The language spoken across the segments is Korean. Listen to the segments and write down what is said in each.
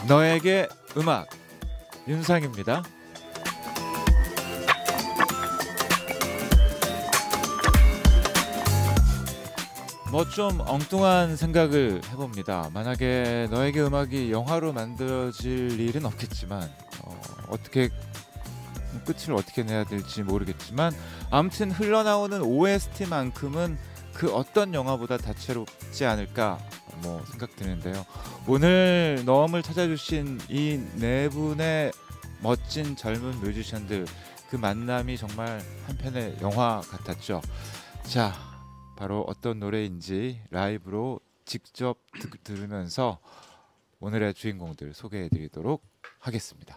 너에게 음악 윤상입니다. 뭐 좀 엉뚱한 생각을 해봅니다. 만약에 너에게 음악이 영화로 만들어질 일은 없겠지만 어떻게 끝을 어떻게 내야 될지 모르겠지만 아무튼 흘러나오는 OST만큼은 그 어떤 영화보다 다채롭지 않을까 뭐 생각드는데요. 오늘 너음을 찾아주신 이 네 분의 멋진 젊은 뮤지션들, 그 만남이 정말 한편의 영화 같았죠. 자, 바로 어떤 노래인지 라이브로 직접 들으면서 오늘의 주인공들 소개해드리도록 하겠습니다.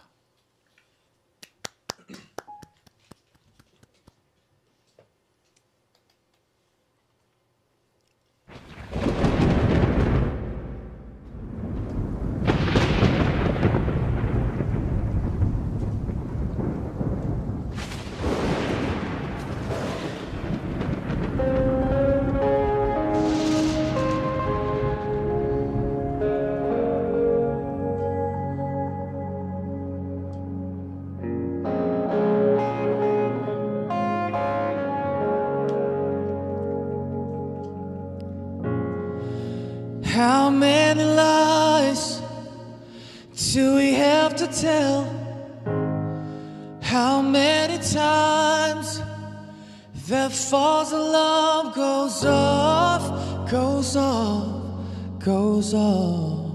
How many lies do we have to tell? How many times that false alarm goes off, goes off, goes off?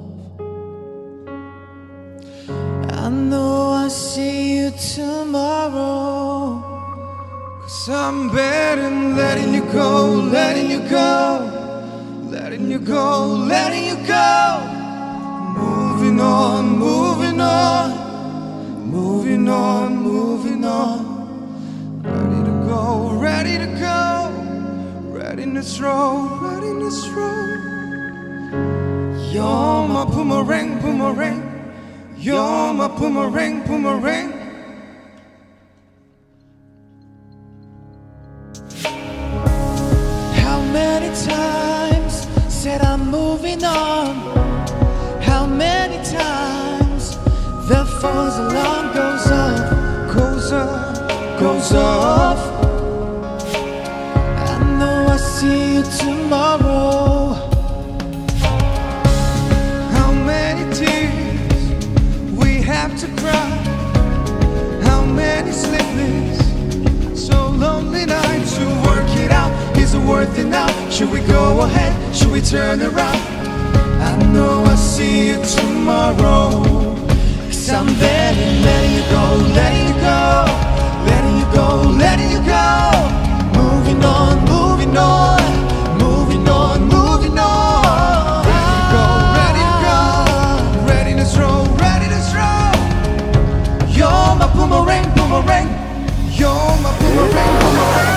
I know I'll see you tomorrow, 'cause I'm better than letting you go, letting you go, letting you go, letting you go. Moving on, moving on, moving on, moving on. Ready to go, ready to go, readiness roll, readiness roll. You're my boomerang, boomerang. You're my boomerang, boomerang. How many times said I'm moving on? How many times the false alarm goes off, goes off, goes off? I know I'll see you tomorrow. How many tears we have to cry? How many sleepless, so lonely nights to work it out? Is it worth it now? Should we go ahead? Should we turn around? I know I'll see you tomorrow, 'cause I'm better letting you go, letting you go, letting you go, letting you go. Moving on, moving on, moving on, moving on. Ready to go, ready to go, readiness roll, readiness roll. You're my boomerang, boomerang. You're my boomerang, boomerang.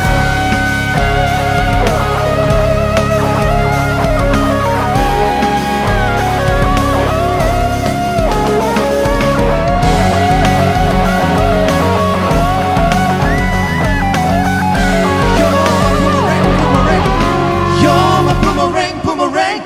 Boomerang, boomerang.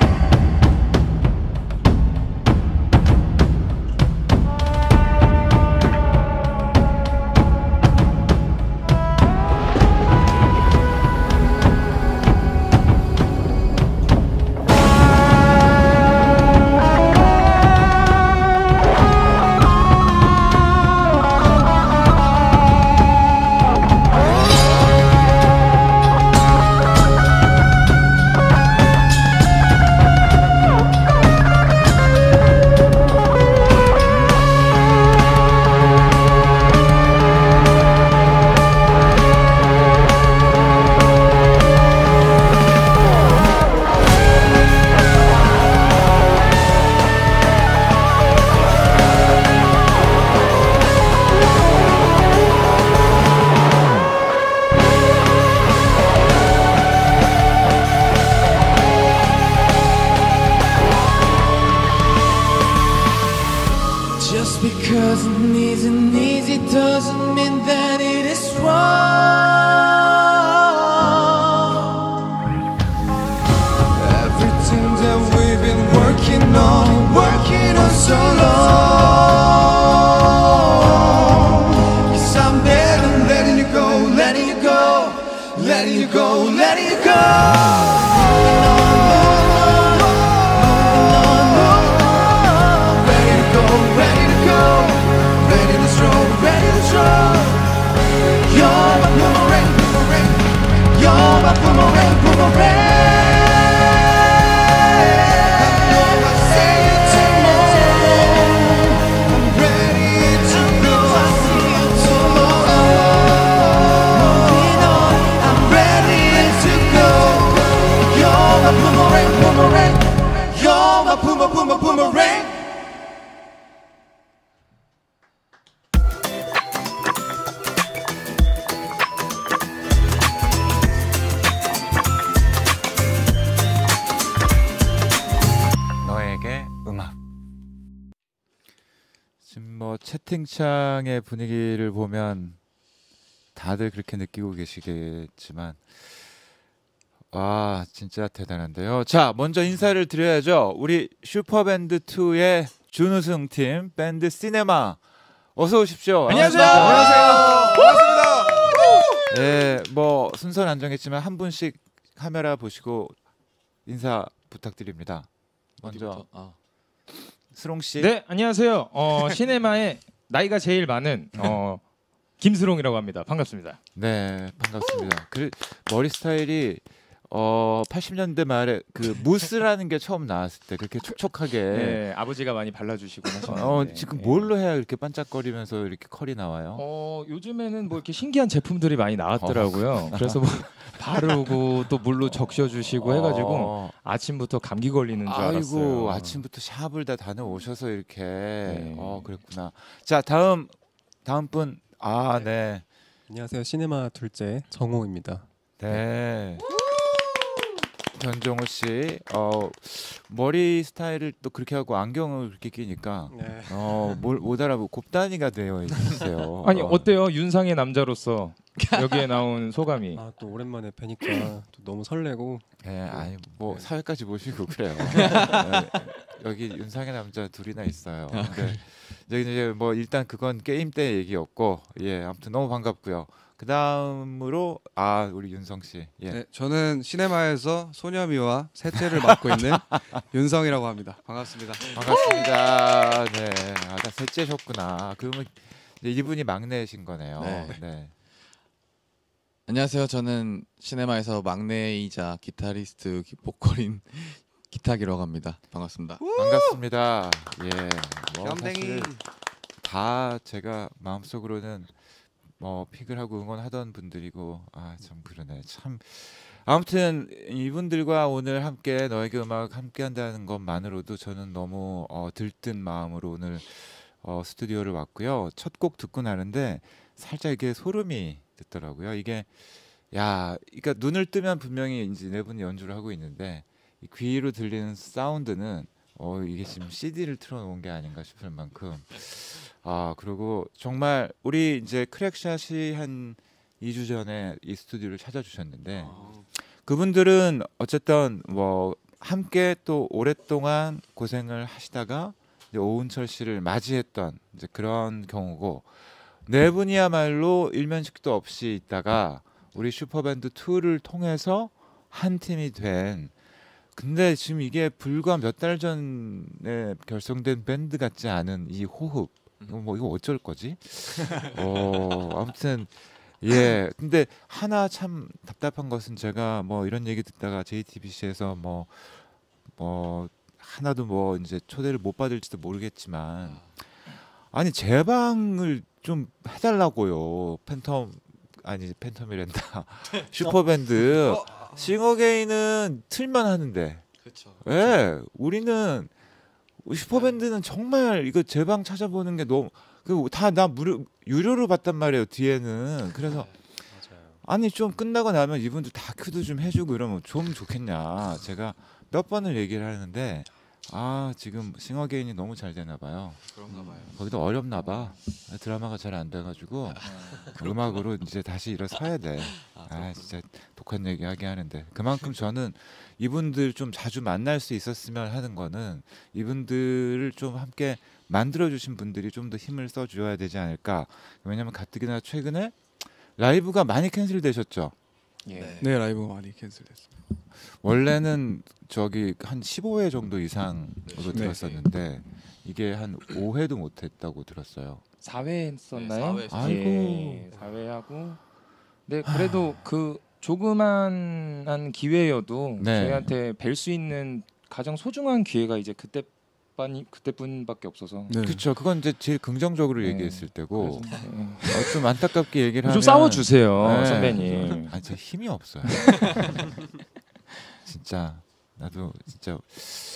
Just because it isn't easy doesn't mean that it is wrong. Everything that we've been working on so long. boomer, boomerang. 너에게 음악. 지금 뭐 채팅창의 분위기를 보면 다들 그렇게 느끼고 계시겠지만 와 진짜 대단한데요. 자 먼저 인사를 드려야죠. 우리 슈퍼밴드 2의 준우승 팀 밴드 시네마 어서 오십시오. 안녕하세요. 반갑습니다. 반갑습니다. 네, 뭐 순서는 안 정했지만 한 분씩 카메라 보시고 인사 부탁드립니다. 먼저 스롱 씨. 네, 안녕하세요. 시네마에 나이가 제일 많은 김스롱이라고 합니다. 반갑습니다. 네, 반갑습니다. 그 머리 스타일이 80년대 말에 그 무스라는 게 처음 나왔을 때 그렇게 촉촉하게 네, 아버지가 많이 발라주시고 하시는데 지금 뭘로 해야 이렇게 반짝거리면서 이렇게 컬이 나와요? 요즘에는 뭐 이렇게 신기한 제품들이 많이 나왔더라고요. 그래서 뭐 바르고 또 물로 적셔주시고 해가지고 아침부터 감기 걸리는 줄 알았어요. 아이고 아침부터 샵을 다 다녀오셔서 이렇게 그랬구나. 자 다음 분 네. 안녕하세요. 시네마 둘째 정호입니다. 네. 전종호 씨, 머리 스타일을 또 그렇게 하고 안경을 그렇게 끼니까 못 알아보고 곱다니가 되어 있어요. 아니 어때요? 윤상의 남자로서 여기에 나온 소감이? 또 오랜만에 뵈니까 또 너무 설레고. 네, 아니 뭐 사회까지 모시고 그래요. 네, 여기 윤상의 남자 둘이나 있어요. 근데 이제 뭐 일단 그건 게임 때 얘기였고, 아무튼 너무 반갑고요. 그 다음으로 우리 윤성 씨. 네, 저는 시네마에서 소녀미와 셋째를 맡고 있는 윤성이라고 합니다. 반갑습니다. 반갑습니다. 네, 다 셋째셨구나. 그러면 이분이 막내신 거네요. 네. 안녕하세요. 저는 시네마에서 막내이자 기타리스트 보컬인 기타기라고 합니다. 반갑습니다. 반갑습니다. 겸댕이. 사실 다 제가 마음속으로는 픽을 하고 응원하던 분들이고 참 그러네. 참 아무튼 이분들과 오늘 함께 너에게 음악 함께 한다는 것만으로도 저는 너무 들뜬 마음으로 오늘 스튜디오를 왔고요. 첫 곡 듣고 나는데 살짝 이게 소름이 돋더라고요. 이게 그러니까 눈을 뜨면 분명히 이제 네 분이 연주를 하고 있는데 이 귀로 들리는 사운드는 이게 지금 CD를 틀어놓은 게 아닌가 싶을 만큼 그리고 정말 우리 이제 크랙샷이 한 2주 전에 이 스튜디오를 찾아주셨는데 그분들은 어쨌든 뭐 함께 또 오랫동안 고생을 하시다가 이제 오은철 씨를 맞이했던 이제 그런 경우고 네 분이야말로 일면식도 없이 있다가 우리 슈퍼밴드 2를 통해서 한 팀이 된 근데 지금 이게 불과 몇 달 전에 결성된 밴드 같지 않은 이 호흡 이거 어쩔 거지? 아무튼 근데 하나 참 답답한 것은 제가 뭐 이런 얘기 듣다가 JTBC에서 뭐 하나도 뭐 이제 초대를 못 받을지도 모르겠지만 아니 제 방을 좀 해달라고요. 팬텀이란다. 슈퍼밴드 싱어게인은 틀만 하는데. 그렇죠. 우리는 슈퍼밴드는 정말 이거 제 방 찾아보는 게 너무 다 나 유료로 봤단 말이에요 뒤에는. 그래서 아니 좀 끝나고 나면 이분들 다 큐도 좀 해주고 이러면 좀 좋겠냐. 제가 몇 번을 얘기를 하는데 지금 싱어게인이 너무 잘 되나 봐요. 그런가 봐요. 거기도 어렵나 봐. 드라마가 잘 안 돼가지고 음악으로 이제 다시 일어서야 돼. 진짜 독한 얘기 하게 하는데 그만큼 저는 이분들 좀 자주 만날 수 있었으면 하는 거는 이분들을 좀 함께 만들어주신 분들이 좀 더 힘을 써줘야 되지 않을까. 왜냐면 가뜩이나 최근에 라이브가 많이 캔슬되셨죠. 네, 라이브가 많이 캔슬됐습니다. 원래는 저기 한 15회 정도 이상으로 들었었는데 이게 한 5회도 못했다고 들었어요. 4회 했었나요? 네, 4회 아이고. 4회 하고. 네, 그래도 그 조그만한 기회여도 저희한테 뵐 수 있는 가장 소중한 기회가 이제 그때뿐밖에 없어서. 그렇죠. 그건 이제 제일 긍정적으로 얘기했을 때고 좀 안타깝게 얘기를 좀 하면 싸워주세요, 선배님. 진짜 힘이 없어요. 진짜 나도 진짜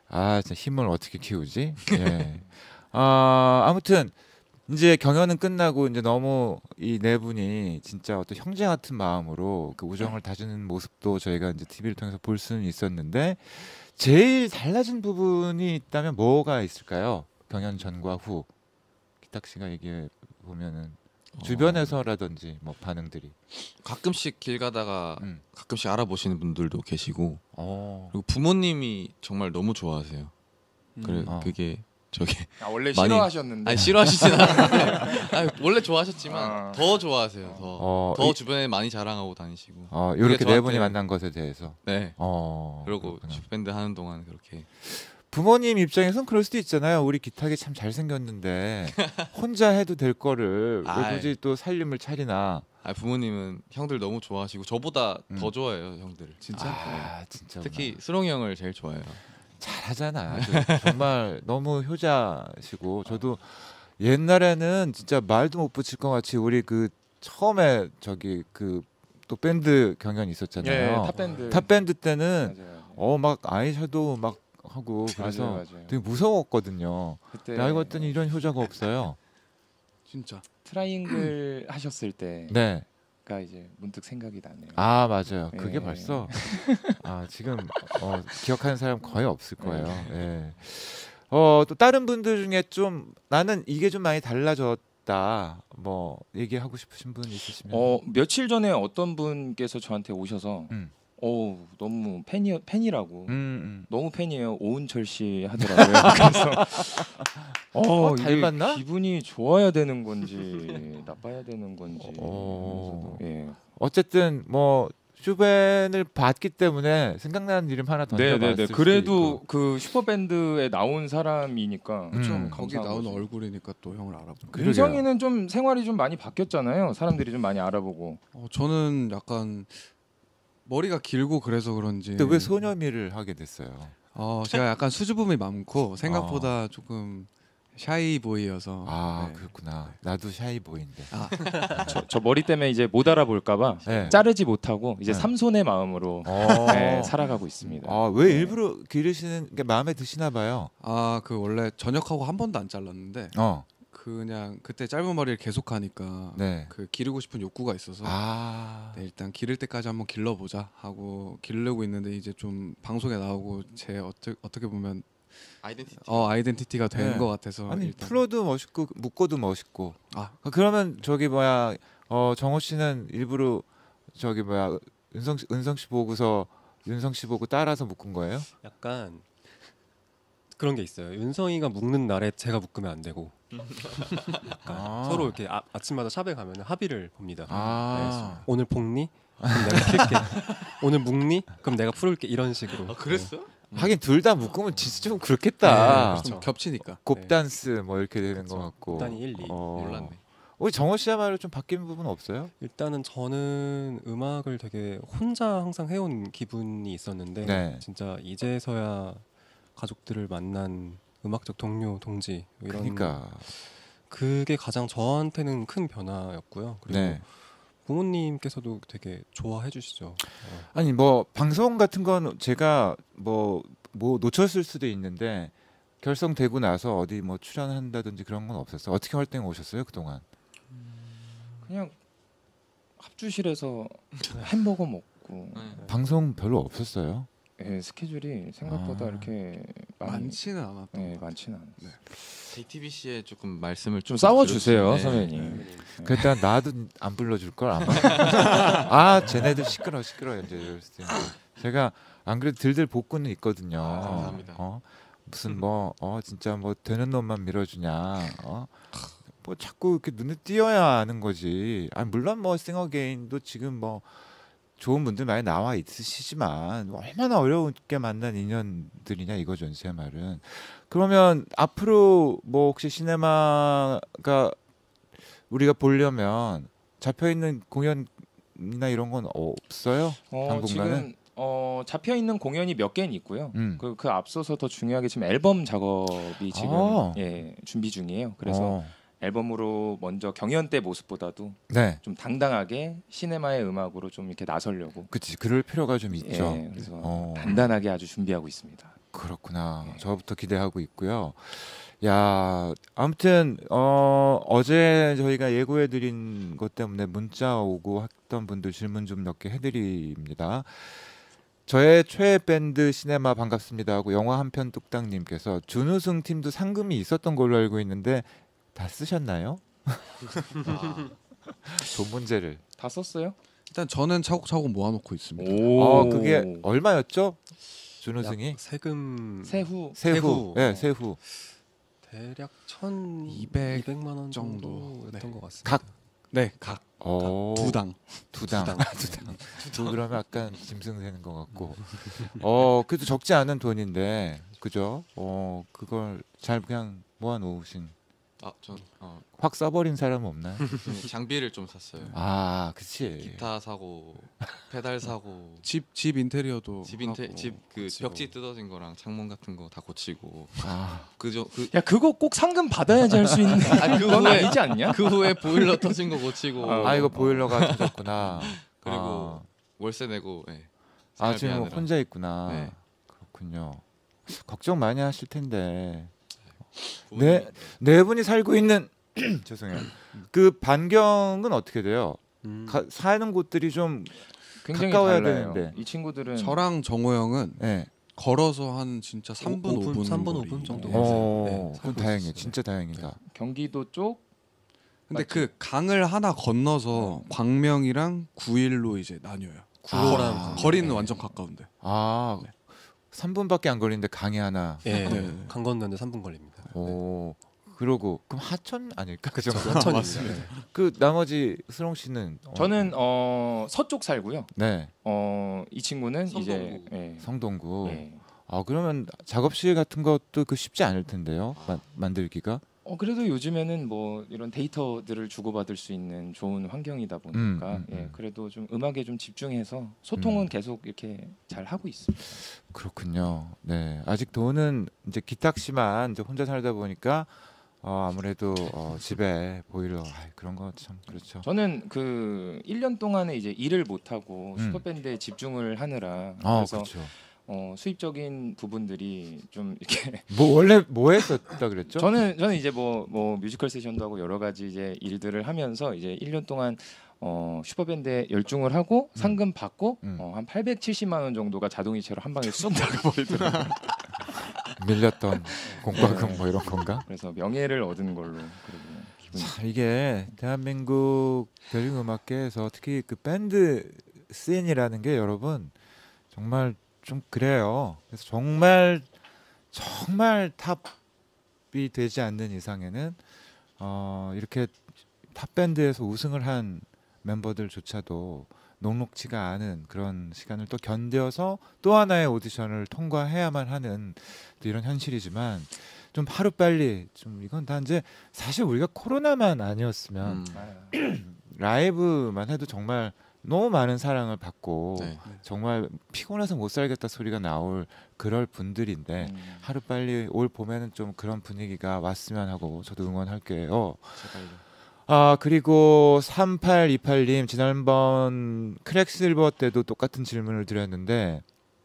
진짜 힘을 어떻게 키우지? 예. 아무튼 이제 경연은 끝나고 이제 너무 이 네 분이 진짜 어떤 형제 같은 마음으로 그 우정을 다지는 모습도 저희가 이제 TV를 통해서 볼 수는 있었는데 제일 달라진 부분이 있다면 뭐가 있을까요? 경연 전과 후 기탁 씨가 얘기해 보면은 주변에서라든지 뭐 반응들이 가끔씩 길 가다가 음. 가끔씩 알아보시는 분들도 계시고 어. 그리고 부모님이 정말 너무 좋아하세요. 그래 어. 그게 저게 원래 많이- 싫어하셨는데. 아니 싫어하시진 않는데 아니, 원래 좋아하셨지만 더 좋아하세요. 더 주변에 많이 자랑하고 다니시고. 이렇게 그게 네 분이 저한테- 만난 것에 대해서 네. 그러고 그렇구나. 슈밴드 하는 동안 그렇게 부모님 입장에선 그럴 수도 있잖아요. 우리 기탁이 참 잘생겼는데 혼자 해도 될 거를 왜 아이. 굳이 또 살림을 차리나. 부모님은 형들 너무 좋아하시고 저보다 더 좋아해요 형들을. 진짜? 진짜 특히 수롱이 형을 제일 좋아해요. 잘하잖아. 정말 너무 효자시고 저도 옛날에는 진짜 말도 못 붙일 것 같이 우리 그 처음에 저기 그 또 밴드 경연이 있었잖아요. 탑밴드. 탑밴드 때는 맞아요. 막 아이섀도우 막 하고 그래서 맞아요. 되게 무서웠거든요. 그때 알고 봤더니 이런 효자가 없어요. 진짜. 트라이앵글 하셨을 때가 네. 이제 문득 생각이 나네요. 맞아요. 그게 예. 벌써 지금 기억하는 사람 거의 없을 거예요. 예. 또 다른 분들 중에 좀 나는 이게 좀 많이 달라졌다. 뭐 얘기하고 싶으신 분 있으시면. 며칠 전에 어떤 분께서 저한테 오셔서 너무 팬이라고 너무 팬이에요. 오은철 씨 하더라고요. 그래서 이게 닮았나? 기분이 좋아야 되는 건지 나빠야 되는 건지. 예. 어쨌든 뭐 슈벤을 봤기 때문에 생각나는 이름 하나 던져봤을 수도 그래도 있고. 그 슈퍼밴드에 나온 사람이니까 좀 거기 감사한 나오는 거죠. 얼굴이니까 또 형을 알아보고. 그러게요. 윤성이는 좀 생활이 좀 많이 바뀌었잖아요. 사람들이 좀 많이 알아보고. 저는 약간 머리가 길고 그래서 그런지. 근데 왜 소녀미를 하게 됐어요? 제가 약간 수줍음이 많고 생각보다 조금 샤이보이여서. 네. 그렇구나. 나도 샤이보이인데. 저 머리 때문에 이제 못 알아볼까봐 네. 자르지 못하고 이제 네. 삼손의 마음으로 살아가고 있습니다. 왜 일부러 기르시는 게 마음에 드시나 봐요. 그 원래 전역하고 한 번도 안 잘랐는데 그냥 그때 짧은 머리를 계속 하니까 네. 그 기르고 싶은 욕구가 있어서 네, 일단 기를 때까지 한번 길러보자 하고 기르고 있는데 이제 좀 방송에 나오고 제 어떻게 보면 아이덴티티가 되는 네. 것 같아서 아니 일단. 플로도 멋있고 묶어도 멋있고. 그러면 저기 뭐야 정호 씨는 일부러 저기 뭐야 은성 씨 보고서 윤성 씨 보고 따라서 묶은 거예요? 약간 그런 게 있어요. 윤성이가 묶는 날에 제가 묶으면 안 되고 서로 이렇게 아침마다 샵에 가면 합의를 봅니다. 네, 오늘 볶니? 그럼 내가 풀게. 오늘 묶니? 그럼 내가 풀을게. 이런 식으로. 그랬어? 하긴 둘 다 묶으면 진짜 좀 그렇겠다. 네, 좀 겹치니까. 곱단스 뭐 이렇게 되는 그쵸. 것 같고. 곱단이 1, 2. 몰랐네. 우리 정호 씨야말로 좀 바뀐 부분 없어요? 일단은 저는 음악을 되게 혼자 항상 해온 기분이 있었는데 네. 진짜 이제서야 가족들을 만난 음악적 동료, 동지 이런 그러니까 그게 가장 저한테는 큰 변화였고요. 그리고 네. 부모님께서도 되게 좋아해 주시죠. 아니 뭐 방송 같은 건 제가 뭐 놓쳤을 수도 있는데 결성되고 나서 어디 뭐 출연한다든지 그런 건 없었어요. 어떻게 활동해 오셨어요 그동안? 그냥 합주실에서 햄버거 먹고 방송 별로 없었어요. 스케줄이 생각보다 이렇게 많지는 않았던. 많지는 않았어요. JTBC에 조금 말씀을 좀 싸워주세요, 드렸어요. 선배님. 그랬다 나도 안 불러줄 걸 아마. 쟤네들 시끄러 이제 이럴 수도 있는데. 제가 안 그래도 들들 복구는 있거든요. 감사합니다. 무슨 진짜 뭐 되는 놈만 밀어주냐. 뭐 자꾸 이렇게 눈에 띄어야 하는 거지. 물론 뭐 싱어게인도 지금 뭐 좋은 분들 많이 나와 있으시지만 얼마나 어렵게 만난 인연들이냐 이거죠 제 말은. 그러면 앞으로 뭐 혹시 시네마가 우리가 보려면 잡혀 있는 공연이나 이런 건 없어요? 당분간은? 지금 잡혀 있는 공연이 몇 개는 있고요. 그 앞서서 더 중요하게 지금 앨범 작업이 지금 준비 중이에요. 그래서 앨범으로 먼저 경연 때 모습보다도 좀 당당하게 시네마의 음악으로 좀 이렇게 나서려고. 그치, 그럴 필요가 좀 있죠. 그래서 단단하게 아주 준비하고 있습니다. 그렇구나. 네. 저부터 기대하고 있고요. 야, 아무튼 어제 저희가 예고해드린 것 때문에 문자 오고 했던 분들 질문 좀 몇 개 해드립니다. 저의 최애 밴드 시네마 반갑습니다 하고 영화 한 편 뚝딱님께서 준우승 팀도 상금이 있었던 걸로 알고 있는데 다 쓰셨나요? 돈 문제를 다 썼어요? 일단 저는 차곡차곡 모아놓고 있습니다. 그게 얼마였죠? 준우승이 세후 네, 세후 대략 1,200만 원 정도였던 것 같습니다. 각 두 당. 그러면 약간 짐승 되는 것 같고. 그래도 적지 않은 돈인데, 그죠? 그걸 잘 그냥 모아놓으신. 전 확 써버린 사람은 없나요? 장비를 좀 샀어요. 그치. 기타 사고, 페달 사고, 집 인테리어도 집 벽지 뜯어진 거랑 창문 같은 거 다 고치고. 야 그거 꼭 상금 받아야지 할 수 있는. 그건 아니지 않냐? 그 후에 보일러 터진 거 고치고. 이거 보일러가 터졌구나. 그리고 월세 내고. 네, 지금 혼자 있구나. 네. 그렇군요. 걱정 많이 하실 텐데. 네 분이 살고 있는 죄송해요. 그 반경은 어떻게 돼요? 사는 곳들이 좀 굉장히 가까워야 달라요. 되는데. 이 친구들은 저랑 정호 형은 네. 걸어서 한 진짜 3분 5분 정도. 그건 다행이에요. 진짜 다행이다. 경기도 쪽. 근데 그 강을 하나 건너서 광명이랑 9일로 이제 나뉘어요. 9호랑 거리는 완전 가까운데. 3분밖에 안 걸리는데 강이 하나. 강 건너는데 3분 걸립니다. 그러고 그럼 하천 아닐까 그 정도? 하천입니다. 그 나머지 스롱 씨는 저는 서쪽 살고요. 네. 이 친구는 성동구. 이제 성동구. 네. 그러면 작업실 같은 것도 쉽지 않을 텐데요. 만들기가. 그래도 요즘에는 뭐 이런 데이터들을 주고받을 수 있는 좋은 환경이다 보니까 그래도 좀 음악에 좀 집중해서 소통은 계속 이렇게 잘 하고 있습니다. 그렇군요. 네, 아직 돈은 이제 기탁 씨만 이제 혼자 살다 보니까 아무래도 집에 보일러 그런 거 참 그렇죠. 저는 그 1년 동안에 이제 일을 못 하고 슈퍼밴드에 집중을 하느라 그래서 그렇죠. 수입적인 부분들이 좀 이렇게 원래 뭐 했었다 그랬죠? 저는 이제 뭐 뮤지컬 세션도 하고 여러 가지 이제 일들을 하면서 이제 1년 동안 슈퍼밴드에 열중을 하고 상금 받고 한 870만 원 정도가 자동이체로 한 방에 쑥 나가버리더라고요. 밀렸던 공과금 뭐 이런 건가? 그래서 명예를 얻은 걸로 이게 대한민국 대중음악계에서 특히 그 밴드 씬이라는 게 여러분 정말 좀 그래요. 그래서 정말 탑이 되지 않는 이상에는 이렇게 탑 밴드에서 우승을 한 멤버들조차도 녹록치가 않은 그런 시간을 또 견뎌서 또 하나의 오디션을 통과해야만 하는 또 이런 현실이지만 좀 하루빨리 좀 이건 다 이제 사실 우리가 코로나만 아니었으면 라이브만 해도 정말 너무 많은 사랑을 받고 정말 피곤해서 못 살겠다 소리가 나올 그럴 분들인데 하루빨리 올 봄에는 좀 그런 분위기가 왔으면 하고 저도 응원할게요. 그리고 3828님 지난번 크랙실버 때도 똑같은 질문을 드렸는데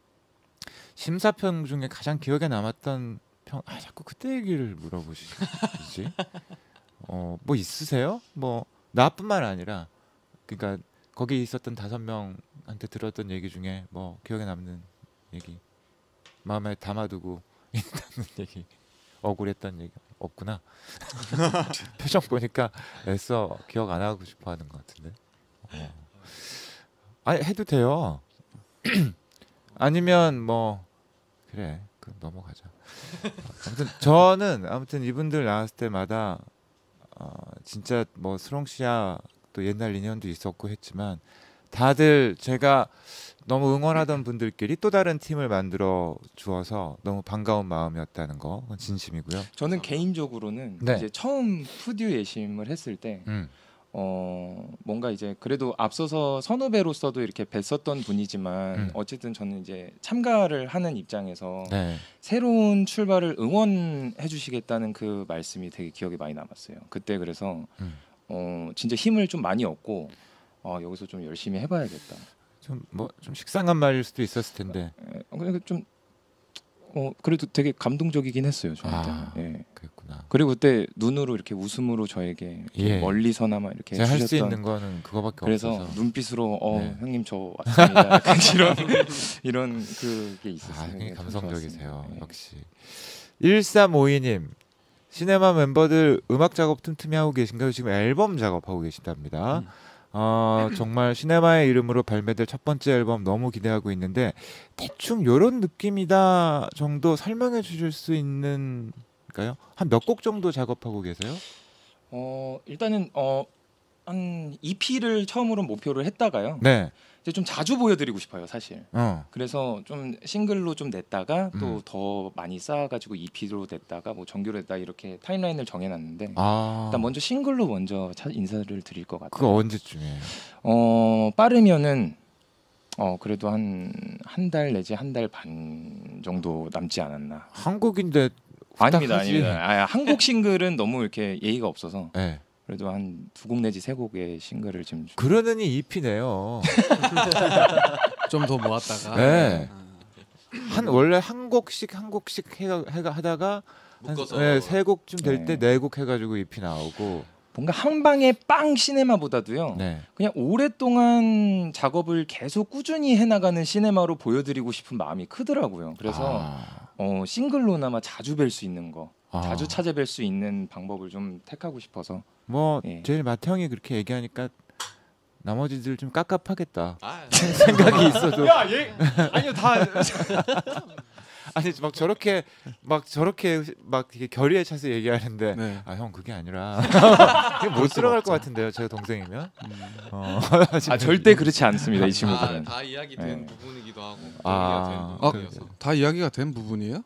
심사평 중에 가장 기억에 남았던 평 자꾸 그때 얘기를 물어보시지? 뭐 있으세요? 뭐 나뿐만 아니라 그러니까 거기 있었던 5명한테 들었던 얘기 중에 뭐 기억에 남는 얘기 마음에 담아두고 있다는 얘기 억울했던 얘기 없구나. 표정 보니까 애써 기억 안 하고 싶어 하는 것 같은데. 해도 돼요. 아니면 뭐 그래 넘어가자. 아무튼 이분들 나왔을 때마다 진짜 뭐 스롱 씨야 또 옛날 인연도 있었고 했지만 다들 제가 너무 응원하던 분들끼리 또 다른 팀을 만들어 주어서 너무 반가운 마음이었다는 거 진심이고요. 저는 개인적으로는 이제 처음 푸듀 예심을 했을 때 뭔가 이제 그래도 앞서서 선후배로서도 이렇게 뵀었던 분이지만 어쨌든 저는 이제 참가를 하는 입장에서 새로운 출발을 응원해 주시겠다는 그 말씀이 되게 기억에 많이 남았어요. 그때 그래서 진짜 힘을 좀 많이 얻고 여기서 좀 열심히 해봐야겠다. 좀 식상한 말일 수도 있었을 텐데. 그러니까 좀 그래도 되게 감동적이긴 했어요 저한테. 예. 그랬구나. 그리고 그때 눈으로 이렇게 웃음으로 저에게 멀리서나마 이렇게 제가 할 수 있는 거는 그거밖에 그래서 없어서. 그래서 눈빛으로 형님 저 왔습니다. 약간 이런 그게 있었어요. 굉장히 감성적이세요. 역시. 1352님 시네마 멤버들 음악 작업 틈틈이 하고 계신가요? 지금 앨범 작업하고 계신답니다. 정말 시네마의 이름으로 발매될 첫 번째 앨범 너무 기대하고 있는데 대충 요런 느낌이다 정도 설명해 주실 수 있는가요? 한 몇 곡 정도 작업하고 계세요? 일단은 한 EP를 처음으로 목표를 했다가요. 네. 이제 좀 자주 보여드리고 싶어요, 사실. 그래서 좀 싱글로 좀 냈다가 또 더 많이 쌓아가지고 EP로 냈다가 뭐 정규로 냈다 이렇게 타임라인을 정해놨는데 일단 먼저 싱글로 먼저 인사를 드릴 것 같아요. 그거 언제쯤이에요? 빠르면은 그래도 한 달 내지 한 달 반 정도 남지 않았나. 한국인데 아닙니다. 한국 싱글은 너무 이렇게 예의가 없어서. 네. 그래도 한 2곡 내지 3곡의 싱글을 지금 그러느니 EP네요. 좀 더 모았다가. 네. 원래 한 곡씩 하다가 묶어서 3곡쯤 될 때 4곡 해가지고 EP 나오고. 뭔가 한 방에 빵 시네마보다도요. 네. 그냥 오랫동안 작업을 계속 꾸준히 해나가는 시네마로 보여드리고 싶은 마음이 크더라고요. 그래서 싱글로나마 자주 뵐 수 있는 거, 자주 찾아뵐 수 있는 방법을 좀 택하고 싶어서. 제일 마태형이 그렇게 얘기하니까 나머지들 좀 깝깝하겠다. 생각이 있어도. 아니요 다. 아니 저렇게 이렇게 결의에 차서 얘기하는데 형 그게 아니라 못 들어갈 것 같은데요. 제가 동생이면. 절대 그렇지 않습니다. 이 친구들은. 다 이야기된 부분이기도 하고. 다 이야기가 된 부분이에요?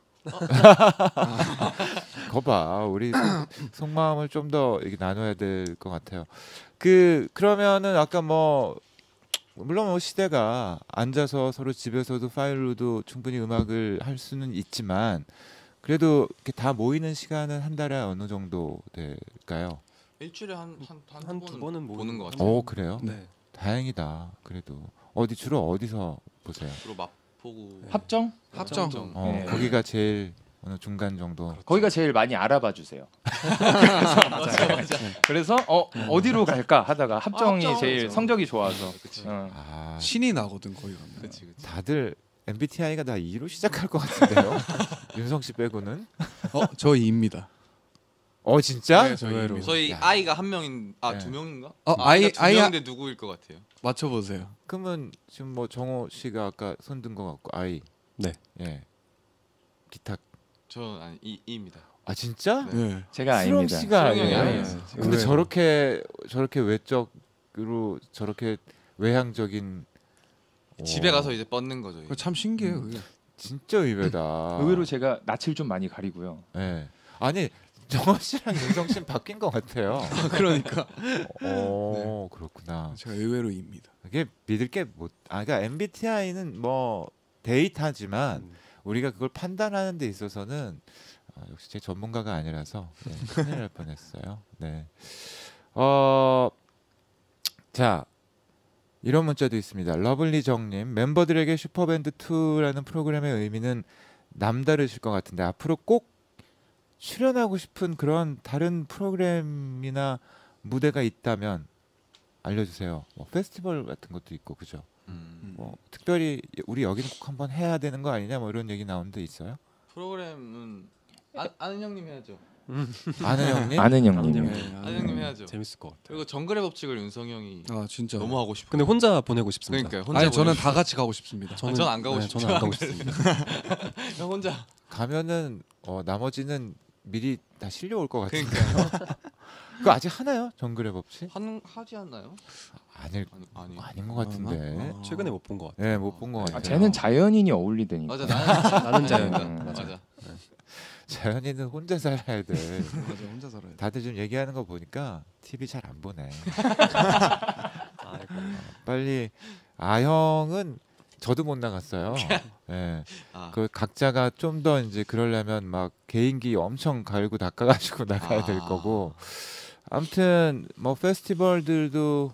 거봐 우리 속마음을 좀 더 나눠야 될 것 같아요. 그러면은 아까 물론 시대가 앉아서 서로 집에서도 파일로도 충분히 음악을 할 수는 있지만 그래도 이렇게 다 모이는 시간은 한 달에 어느 정도 될까요? 일주일에 한2 번은 보는 것 같아요. 같아요. 그래요? 네. 다행이다. 그래도 주로 어디서 보세요? 주로 마포구. 합정. 네. 거기가 제일 어느 중간 정도. 거기가 제일 많이 알아봐 주세요. 그래서 어디로 갈까 하다가 합정이 제일 성적이 좋아서. 신이 나거든 거기 가면. 다들 MBTI가 다 E로 시작할 것 같은데요. 윤성 씨 빼고는. 저 E입니다. 진짜? 네, 저희 아이가 한 명인 두 명인가? 아이가 2명인데 누구일 것 같아요? 맞춰보세요. 그러면 지금 정호 씨가 아까 손 든 것 같고 아이. 네. 예. 기타. 저 E입니다. 진짜? 네. 제가 아닙니다. 수롱 씨가 아니에요. 근데 저렇게 외적으로 저렇게 외향적인. 집에 가서 이제 뻗는 거죠. 이게. 참 신기해요. 그게. 진짜 의외다. 의외로 제가 낯을 좀 많이 가리고요. 네. 아니 정호 씨랑 윤성 씨는 바뀐 것 같아요. 그러니까. 네. 그렇구나. 제가 의외로 E입니다. 그게 믿을 게 그러니까 MBTI는 데이터지만 우리가 그걸 판단하는 데 있어서는 역시 제 전문가가 아니라서 큰일 날 뻔했어요. 네. 자. 이런 문자도 있습니다. 러블리 정님, 멤버들에게 슈퍼밴드 2라는 프로그램의 의미는 남다르실 것 같은데 앞으로 꼭 출연하고 싶은 그런 다른 프로그램이나 무대가 있다면 알려주세요. 페스티벌 같은 것도 있고 그죠? 특별히 우리 여기는 꼭 한번 해야 되는 거 아니냐 이런 얘기 나오는데 있어요? 프로그램은 아는 형님 해야죠. 아는 형님? 아는 형님. 아는 형님 해야죠. 재밌을 것 같아요. 그리고 정글의 법칙을 윤성이 형이 진짜 너무 하고 싶어요. 근데 혼자 보내고 싶습니다. 그러니까 혼자. 저는 다 같이 가고 싶습니다. 저는 안 가고 싶어요. 저는 안 가고 싶습니다. 형 혼자 가면은 나머지는 미리 다 실려올 것 같은데. 그러니까요. 그거 아직 하나요? 정글의 법칙? 하지 않나요? 아닌 것 같은데. 최근에 못 본 것 같아요. 네, 못 본 것 같아요. 쟤는 자연인이 어울리더니까. 맞아, 나는 자연. 맞아. 자연이는 혼자 살아야 돼. 맞아, 혼자 살아야 돼. 다들 지금 얘기하는 거 보니까 TV 잘 안 보네. 빨리 형은 저도 못 나갔어요. 네. 그 각자가 좀 더 이제 그러려면 막 개인기 엄청 갈고 닦아가지고 나가야 될 거고. 아무튼 페스티벌들도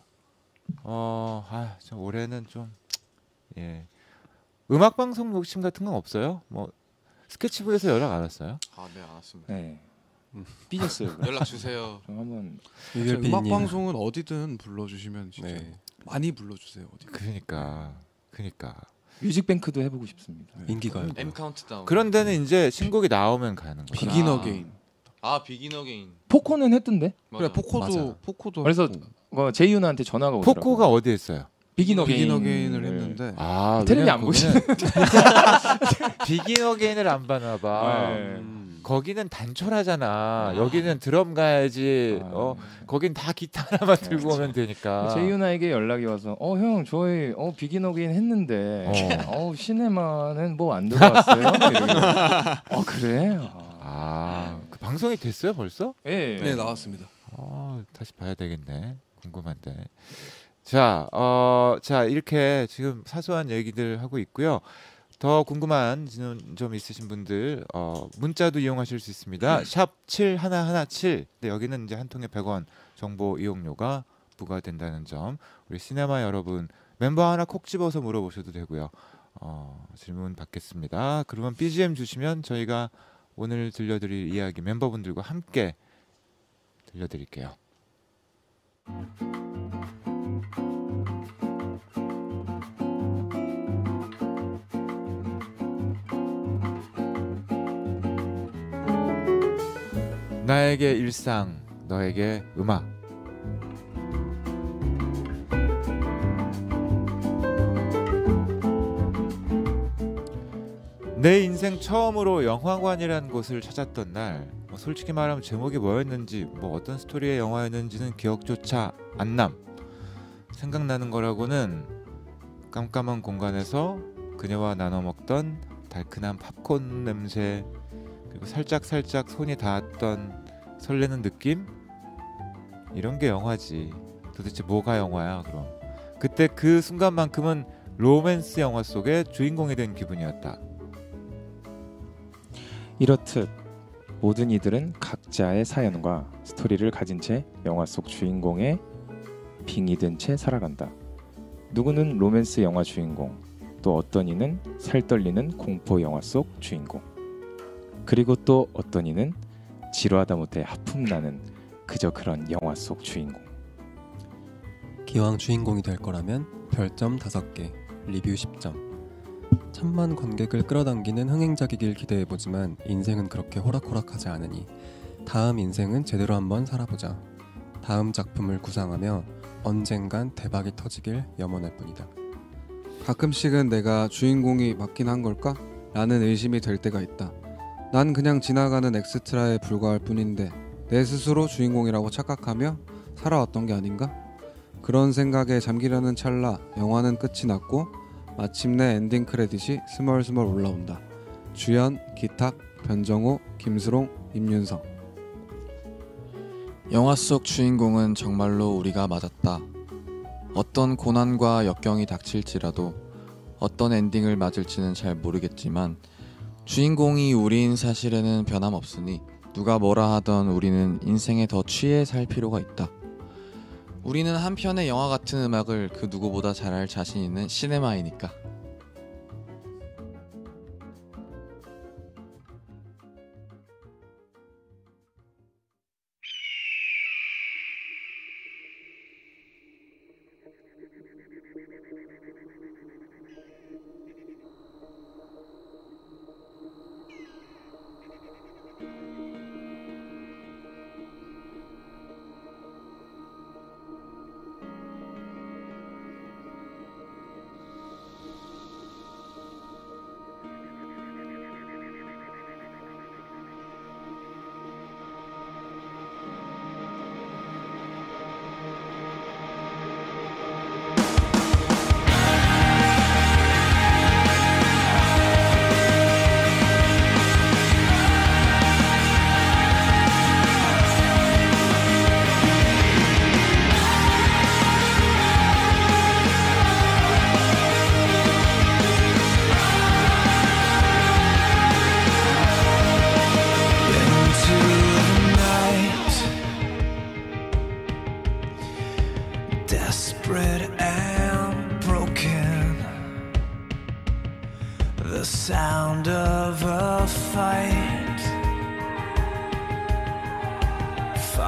좀 올해는 좀 음악 방송 욕심 같은 건 없어요? 스케치북에서 연락 안 왔어요? 네, 안 왔습니다. 네. 삐졌어요. 연락 주세요. 한번 음악 방송은 어디든 불러주시면 진짜 많이 불러주세요. 어디. 그러니까. 뮤직뱅크도 해보고 싶습니다. 인기가 M 카운트다운. 그런 데는 이제 신곡이 나오면 가는 거죠. 비긴 어게인. 비긴 어게인. 포코는 했던데. 맞아. 그래 포코도. 그래서 제이윤아한테 전화가 오더라고. 포코가 어디에 있어요? 비긴 어게인을 했는데 텔레비 안 보시는. 비긴 어게인을 안 봤나 봐. 거기는 단촐하잖아. 여기는 드럼 가야지. 거긴 다 기타 하나만 들고 오면 되니까. 제이윤아에게 연락이 와서 형 저희 비긴 어게인 했는데 시네마는 뭐 안 들어왔어요? 그래? 그 방송이 됐어요 벌써? 네 나왔습니다. 다시 봐야 되겠네. 궁금한데. 자 이렇게 지금 사소한 얘기들 하고 있고요. 더 궁금한 점 있으신 분들 문자도 이용하실 수 있습니다. 샵 7117. 근데 여기는 이제 한 통에 100원 정보 이용료가 부과된다는 점. 우리 시네마 여러분 멤버 하나 콕 집어서 물어보셔도 되고요. 질문 받겠습니다. 그러면 BGM 주시면 저희가 오늘 들려드릴 이야기 멤버분들과 함께 들려드릴게요. 나에게 일상, 너에게 음악. 내 인생 처음으로 영화관이라는 곳을 찾았던 날, 솔직히 말하면 제목이 뭐였는지, 어떤 스토리의 영화였는지는 기억조차 안 남. 생각나는 거라고는 깜깜한 공간에서 그녀와 나눠 먹던 달큰한 팝콘 냄새, 그리고 살짝 손이 닿았던 설레는 느낌? 이런 게 영화지. 도대체 뭐가 영화야 그럼? 그때 그 순간만큼은 로맨스 영화 속의 주인공이 된 기분이었다. 이렇듯 모든 이들은 각자의 사연과 스토리를 가진 채 영화 속 주인공의 빙이 든 채 살아간다. 누구는 로맨스 영화 주인공, 또 어떤 이는 살떨리는 공포 영화 속 주인공, 그리고 또 어떤 이는 지루하다 못해 하품나는 그저 그런 영화 속 주인공. 기왕 주인공이 될 거라면 별점 5개, 리뷰 10점. 천만 관객을 끌어당기는 흥행작이길 기대해보지만 인생은 그렇게 호락호락하지 않으니 다음 인생은 제대로 한번 살아보자. 다음 작품을 구상하며 언젠간 대박이 터지길 염원할 뿐이다. 가끔씩은 내가 주인공이 맞긴 한 걸까? 라는 의심이 될 때가 있다. 난 그냥 지나가는 엑스트라에 불과할 뿐인데 내 스스로 주인공이라고 착각하며 살아왔던 게 아닌가? 그런 생각에 잠기려는 찰나 영화는 끝이 났고 마침내 엔딩 크레딧이 스멀스멀 올라온다. 주연, 기탁, 변정호, 김수롱, 임윤성. 영화 속 주인공은 정말로 우리가 맞았다. 어떤 고난과 역경이 닥칠지라도 어떤 엔딩을 맞을지는 잘 모르겠지만 주인공이 우리인 사실에는 변함없으니 누가 뭐라 하던 우리는 인생에 더 취해 살 필요가 있다. 우리는 한 편의 영화 같은 음악을 그 누구보다 잘할 자신 있는 시네마이니까.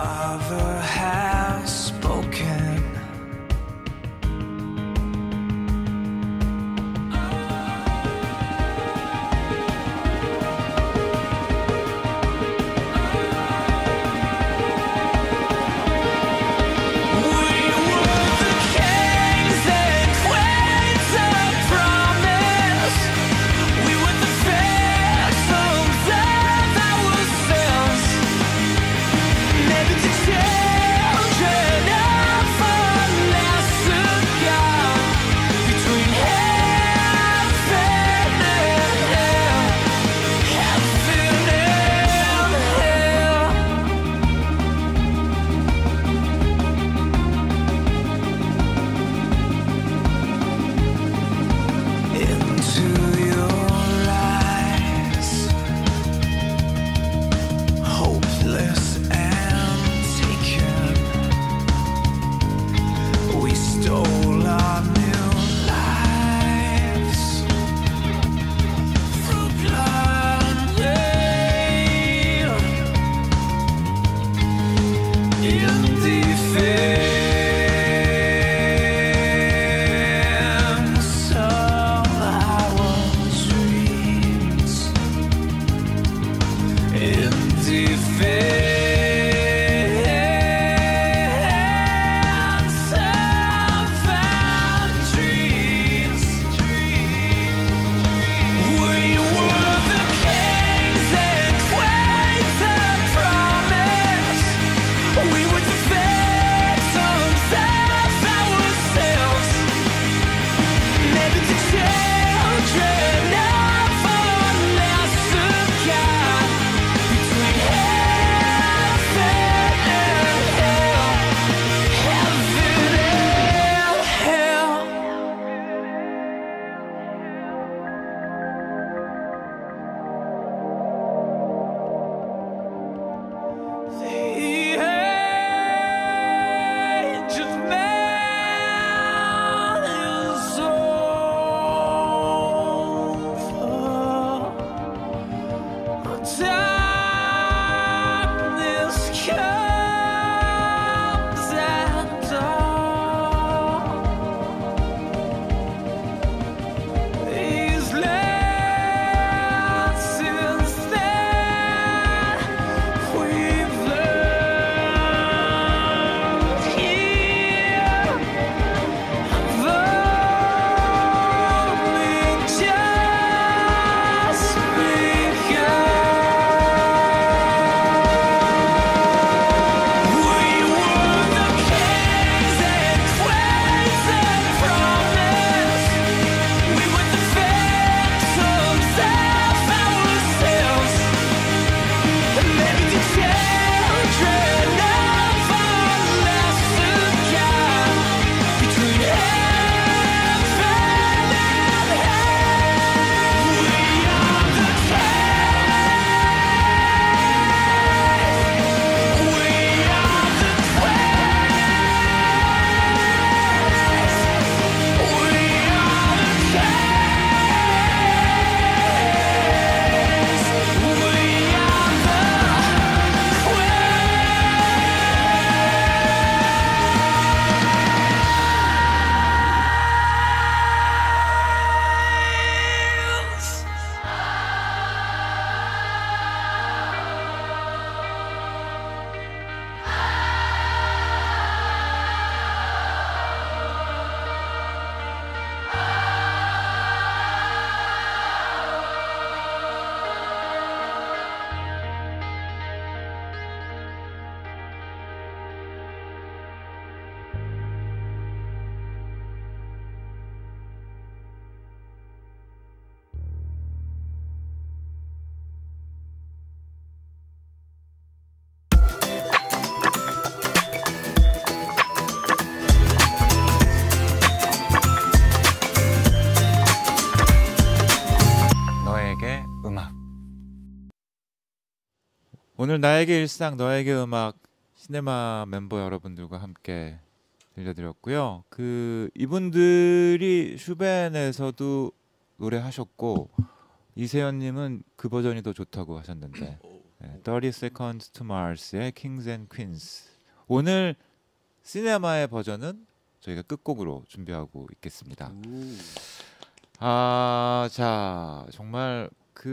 father has spoken. 오늘 나에게 일상 너에게 음악 시네마 멤버 여러분들과 함께 들려드렸고요. 그 이분들이 슈벤에서도 노래하셨고 이세연님은 그 버전이 더 좋다고 하셨는데 30 Seconds to Mars의 Kings and Queens. 오늘 시네마의 버전은 저희가 끝곡으로 준비하고 있겠습니다. 자 정말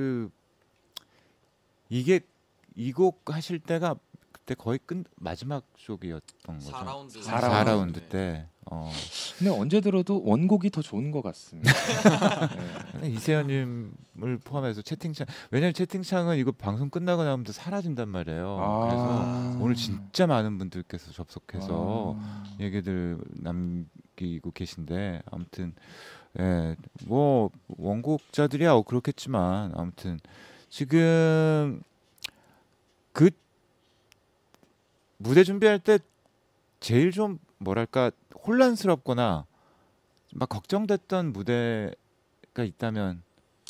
이게 이 곡 하실 때가 그때 거의 마지막 쪽이었던 거죠. 4라운드 때. 근데 언제 들어도 원곡이 더 좋은 것 같습니다. 네. 이세연님을 포함해서 채팅창, 왜냐면 채팅창은 이거 방송 끝나고 나면 사라진단 말이에요. 그래서 오늘 진짜 많은 분들께서 접속해서 얘기들 남기고 계신데, 아무튼 뭐 원곡자들이야 그렇겠지만, 아무튼 지금 그 무대 준비할 때 제일 좀 뭐랄까 혼란스럽거나 막 걱정됐던 무대가 있다면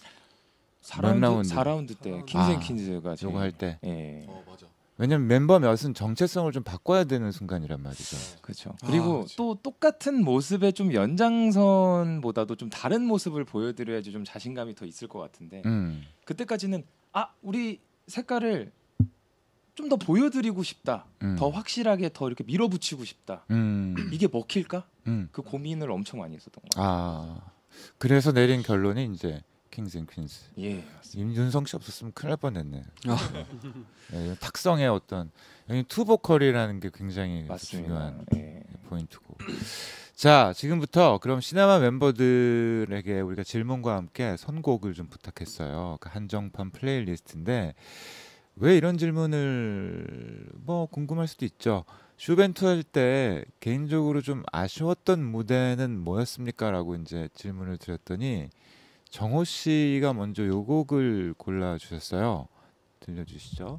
4라운드 때 킹스 앤 퀸즈가 저거 할 때. 예. 맞아. 왜냐면 멤버 몇은 정체성을 좀 바꿔야 되는 순간이란 말이죠. 그렇죠. 그리고 또 똑같은 모습의 좀 연장선보다도 좀 다른 모습을 보여드려야지 좀 자신감이 더 있을 것 같은데 그때까지는 우리 색깔을 좀 더 보여드리고 싶다. 더 확실하게 더 이렇게 밀어붙이고 싶다. 이게 먹힐까? 그 고민을 엄청 많이 했었던 것 같아요. 그래서 내린 결론이 이제 킹스 앤 퀸스. 예, 임윤성 씨 없었으면 큰일 날 뻔했네. 탁성의 어떤 투 보컬이라는 게 굉장히 중요한 포인트고. 자, 지금부터 그럼 시네마 멤버들에게 우리가 질문과 함께 선곡을 좀 부탁했어요. 그 한정판 플레이리스트인데. 왜 이런 질문을 뭐 궁금할 수도 있죠. 슈벤투 할 때 개인적으로 좀 아쉬웠던 무대는 뭐였습니까?라고 이제 질문을 드렸더니 정호 씨가 먼저 요 곡을 골라 주셨어요. 들려주시죠.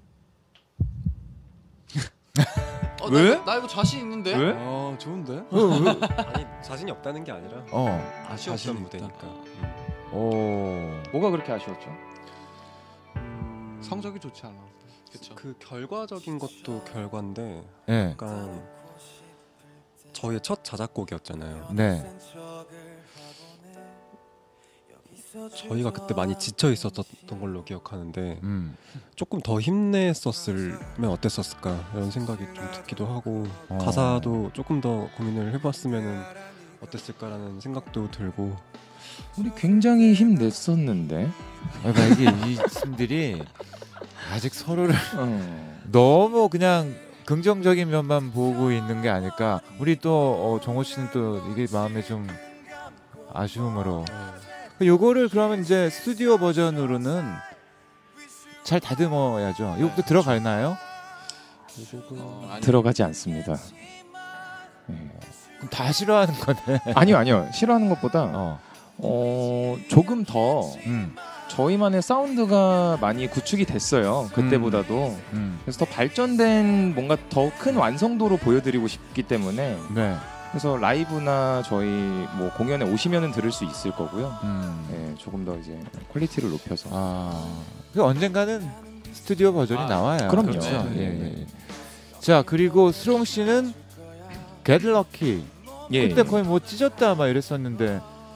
왜? 나 이거 자신 있는데. 왜? 좋은데? 아니 자신이 없다는 게 아니라 아쉬웠던 무대니까. 뭐가 그렇게 아쉬웠죠? 성적이 좋지 않아. 그쵸. 그 결과적인 것도 결과인데 네. 약간 저희의 첫 자작곡이었잖아요. 네. 저희가 그때 많이 지쳐 있었던 걸로 기억하는데 조금 더 힘냈었으면 어땠었을까 이런 생각이 좀 듣기도 하고 가사도 조금 더 고민을 해봤으면 어땠을까라는 생각도 들고. 우리 굉장히 힘냈었는데. 이게 이 팀들이 아직 서로를 너무 그냥 긍정적인 면만 보고 있는 게 아닐까. 우리 또 정호 씨는 또 이게 마음에 좀 아쉬움으로. 요거를 그러면 이제 스튜디오 버전으로는 잘 다듬어야죠. 이것도 들어가나요? 들어가지 않습니다. 그럼 다 싫어하는 거네. 아니요. 싫어하는 것보다 조금 더 저희만의 사운드가 많이 구축이 됐어요. 그때보다도. 그래서 더 발전된 뭔가 더 큰 완성도로 보여드리고 싶기 때문에. 네. 그래서 라이브나 저희 뭐 공연에 오시면은 들을 수 있을 거고요. 네, 조금 더 이제 퀄리티를 높여서. 언젠가는 스튜디오 버전이 나와요. 그럼요. 그렇죠. 예. 자, 그리고 스롱 씨는 Get Lucky. 그때 거의 뭐 찢었다 막 이랬었는데.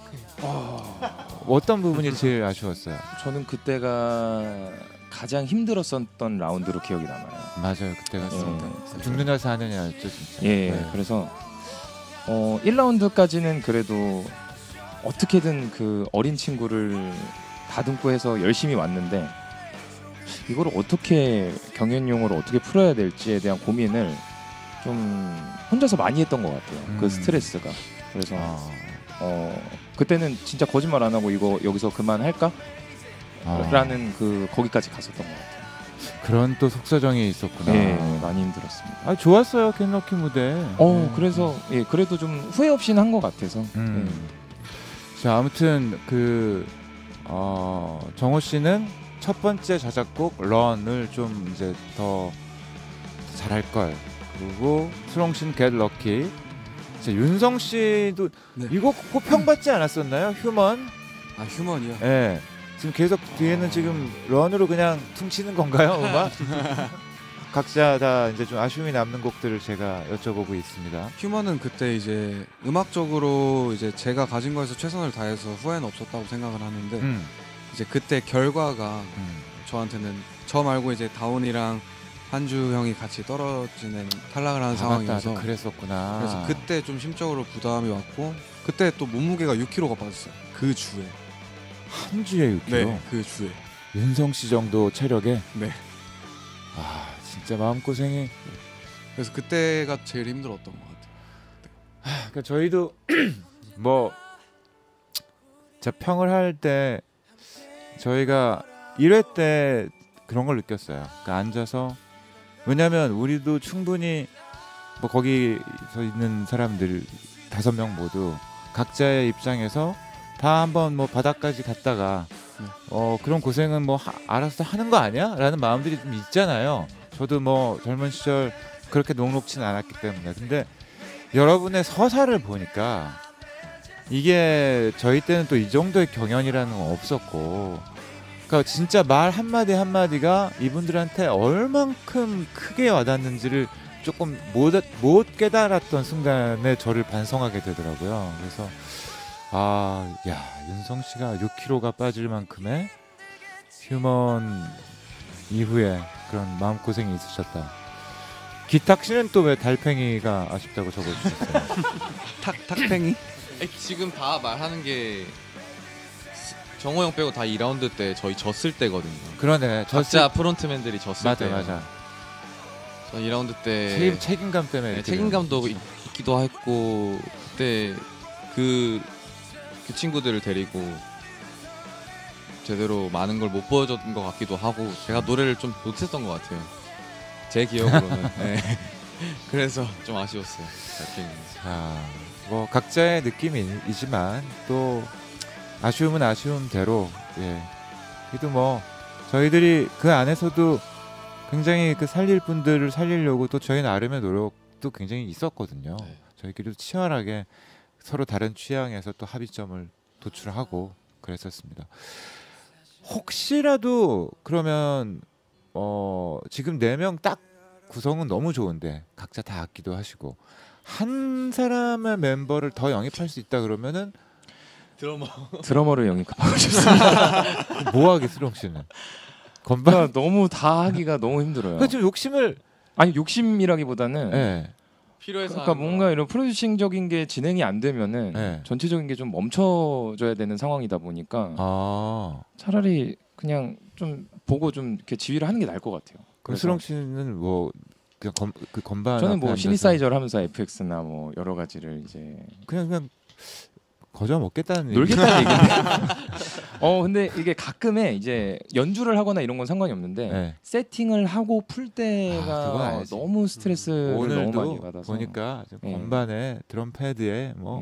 어떤 부분이 제일 아쉬웠어요? 저는 그때가 가장 힘들었었던 라운드로 기억이 남아요. 맞아요, 그때가 죽느냐 사느냐였죠, 진짜. 그래서 1라운드까지는 그래도 어떻게든 그 어린 친구를 다듬고 해서 열심히 왔는데 이걸 어떻게 경연용으로 어떻게 풀어야 될지에 대한 고민을 좀 혼자서 많이 했던 것 같아요. 그 스트레스가. 그래서 그때는 진짜 거짓말 안 하고 이거 여기서 그만할까? 라는 그 거기까지 갔었던 것 같아요. 그런 또 속사정이 있었구나. 많이 힘들었습니다. 좋았어요, 겟럭키 무대. 그래서 그래도 좀 후회 없이는 한 것 같아서. 자, 아무튼 그 정호 씨는 첫 번째 자작곡 런을 좀 이제 더 잘할 걸. 그리고 수롱 씨는 Get Lucky. 윤성 씨도 이거 호평받지 않았었나요? 휴먼? 휴먼이요? 네. 지금 계속 뒤에는 지금 런으로 그냥 퉁치는 건가요, 음악? 각자 다 이제 좀 아쉬움이 남는 곡들을 제가 여쭤보고 있습니다. 휴먼은 그때 이제 음악적으로 이제 제가 가진 거에서 최선을 다해서 후회는 없었다고 생각을 하는데 이제 그때 결과가 저한테는 저 말고 이제 다운이랑 한주 형이 같이 떨어지는 탈락을 하는 상황이어서 그랬었구나. 그래서 그때 좀 심적으로 부담이 왔고 그때 또 몸무게가 6kg가 빠졌어요. 그 주에. 한 주에 6kg? 네, 그 주에. 윤성 씨 정도 체력에? 네. 아 진짜 마음고생이. 그래서 그때가 제일 힘들었던 것 같아요. 그러니까 저희도 뭐 자 평을 할 때 저희가 1회 때 그런 걸 느꼈어요. 그러니까 앉아서 왜냐하면 우리도 충분히 뭐 거기서 있는 사람들 5명 모두 각자의 입장에서 다 한번 뭐 바닥까지 갔다가 그런 고생은 뭐 알아서 하는 거 아니야? 라는 마음들이 좀 있잖아요. 저도 뭐 젊은 시절 그렇게 녹록지는 않았기 때문에. 근데 여러분의 서사를 보니까 이게 저희 때는 또 이 정도의 경연이라는 건 없었고, 그러니까 진짜 말 한마디 한마디가 이분들한테 얼만큼 크게 와닿는지를 조금 못 깨달았던 순간에 저를 반성하게 되더라고요. 그래서 야 윤성 씨가 6kg가 빠질 만큼의 휴먼 이후에 그런 마음고생이 있으셨다. 기탁 씨는 또 왜 달팽이가 아쉽다고 적어주셨어요? 탁팽이? 지금 다 말하는 게 정호 형 빼고 다 2라운드 때 저희 졌을 때거든요. 그러네. 각자 프론트맨들이 졌을 때. 맞아. 전 2라운드 때 책임감 때문에. 네, 책임감도 있기도 했고 그때 그 친구들을 데리고 제대로 많은 걸 못 보여줬던 것 같기도 하고 제가 노래를 좀 못했던 것 같아요. 제 기억으로는. 네. 그래서 좀 아쉬웠어요. 뭐 각자의 느낌이지만 또 아쉬움은 아쉬움대로 그래도 뭐 저희들이 그 안에서도 굉장히 그 살릴 분들을 살리려고 또 저희 나름의 노력도 굉장히 있었거든요. 네. 저희끼리도 치열하게 서로 다른 취향에서 또 합의점을 도출하고 그랬었습니다. 혹시라도 그러면 지금 4명 딱 구성은 너무 좋은데 각자 다 악기도 하시고 한 사람의 멤버를 더 영입할 수 있다 그러면은 드러머를 영입하고 싶습니다. 뭐하기 수롱 씨는 건반 너무 다 하기가 너무 힘들어요. 그 좀 욕심을 욕심이라기보다는 필요해서 그러니까 뭔가 이런 프로듀싱적인 게 진행이 안 되면은 전체적인 게 좀 멈춰져야 되는 상황이다 보니까 차라리 그냥 좀 보고 좀 이렇게 지휘를 하는 게 나을 것 같아요. 그럼 수롱 씨는 뭐 그냥 그 건반 저는 뭐 시니사이저를 하면서 FX나 뭐 여러 가지를 이제 그냥 거저 먹겠다는 놀겠다는 얘기인데. 근데 이게 가끔에 이제 연주를 하거나 이런 건 상관이 없는데 세팅을 하고 풀 때가 너무 스트레스를 너무 많이 받아서 보니까 건반에 드럼 패드에 뭐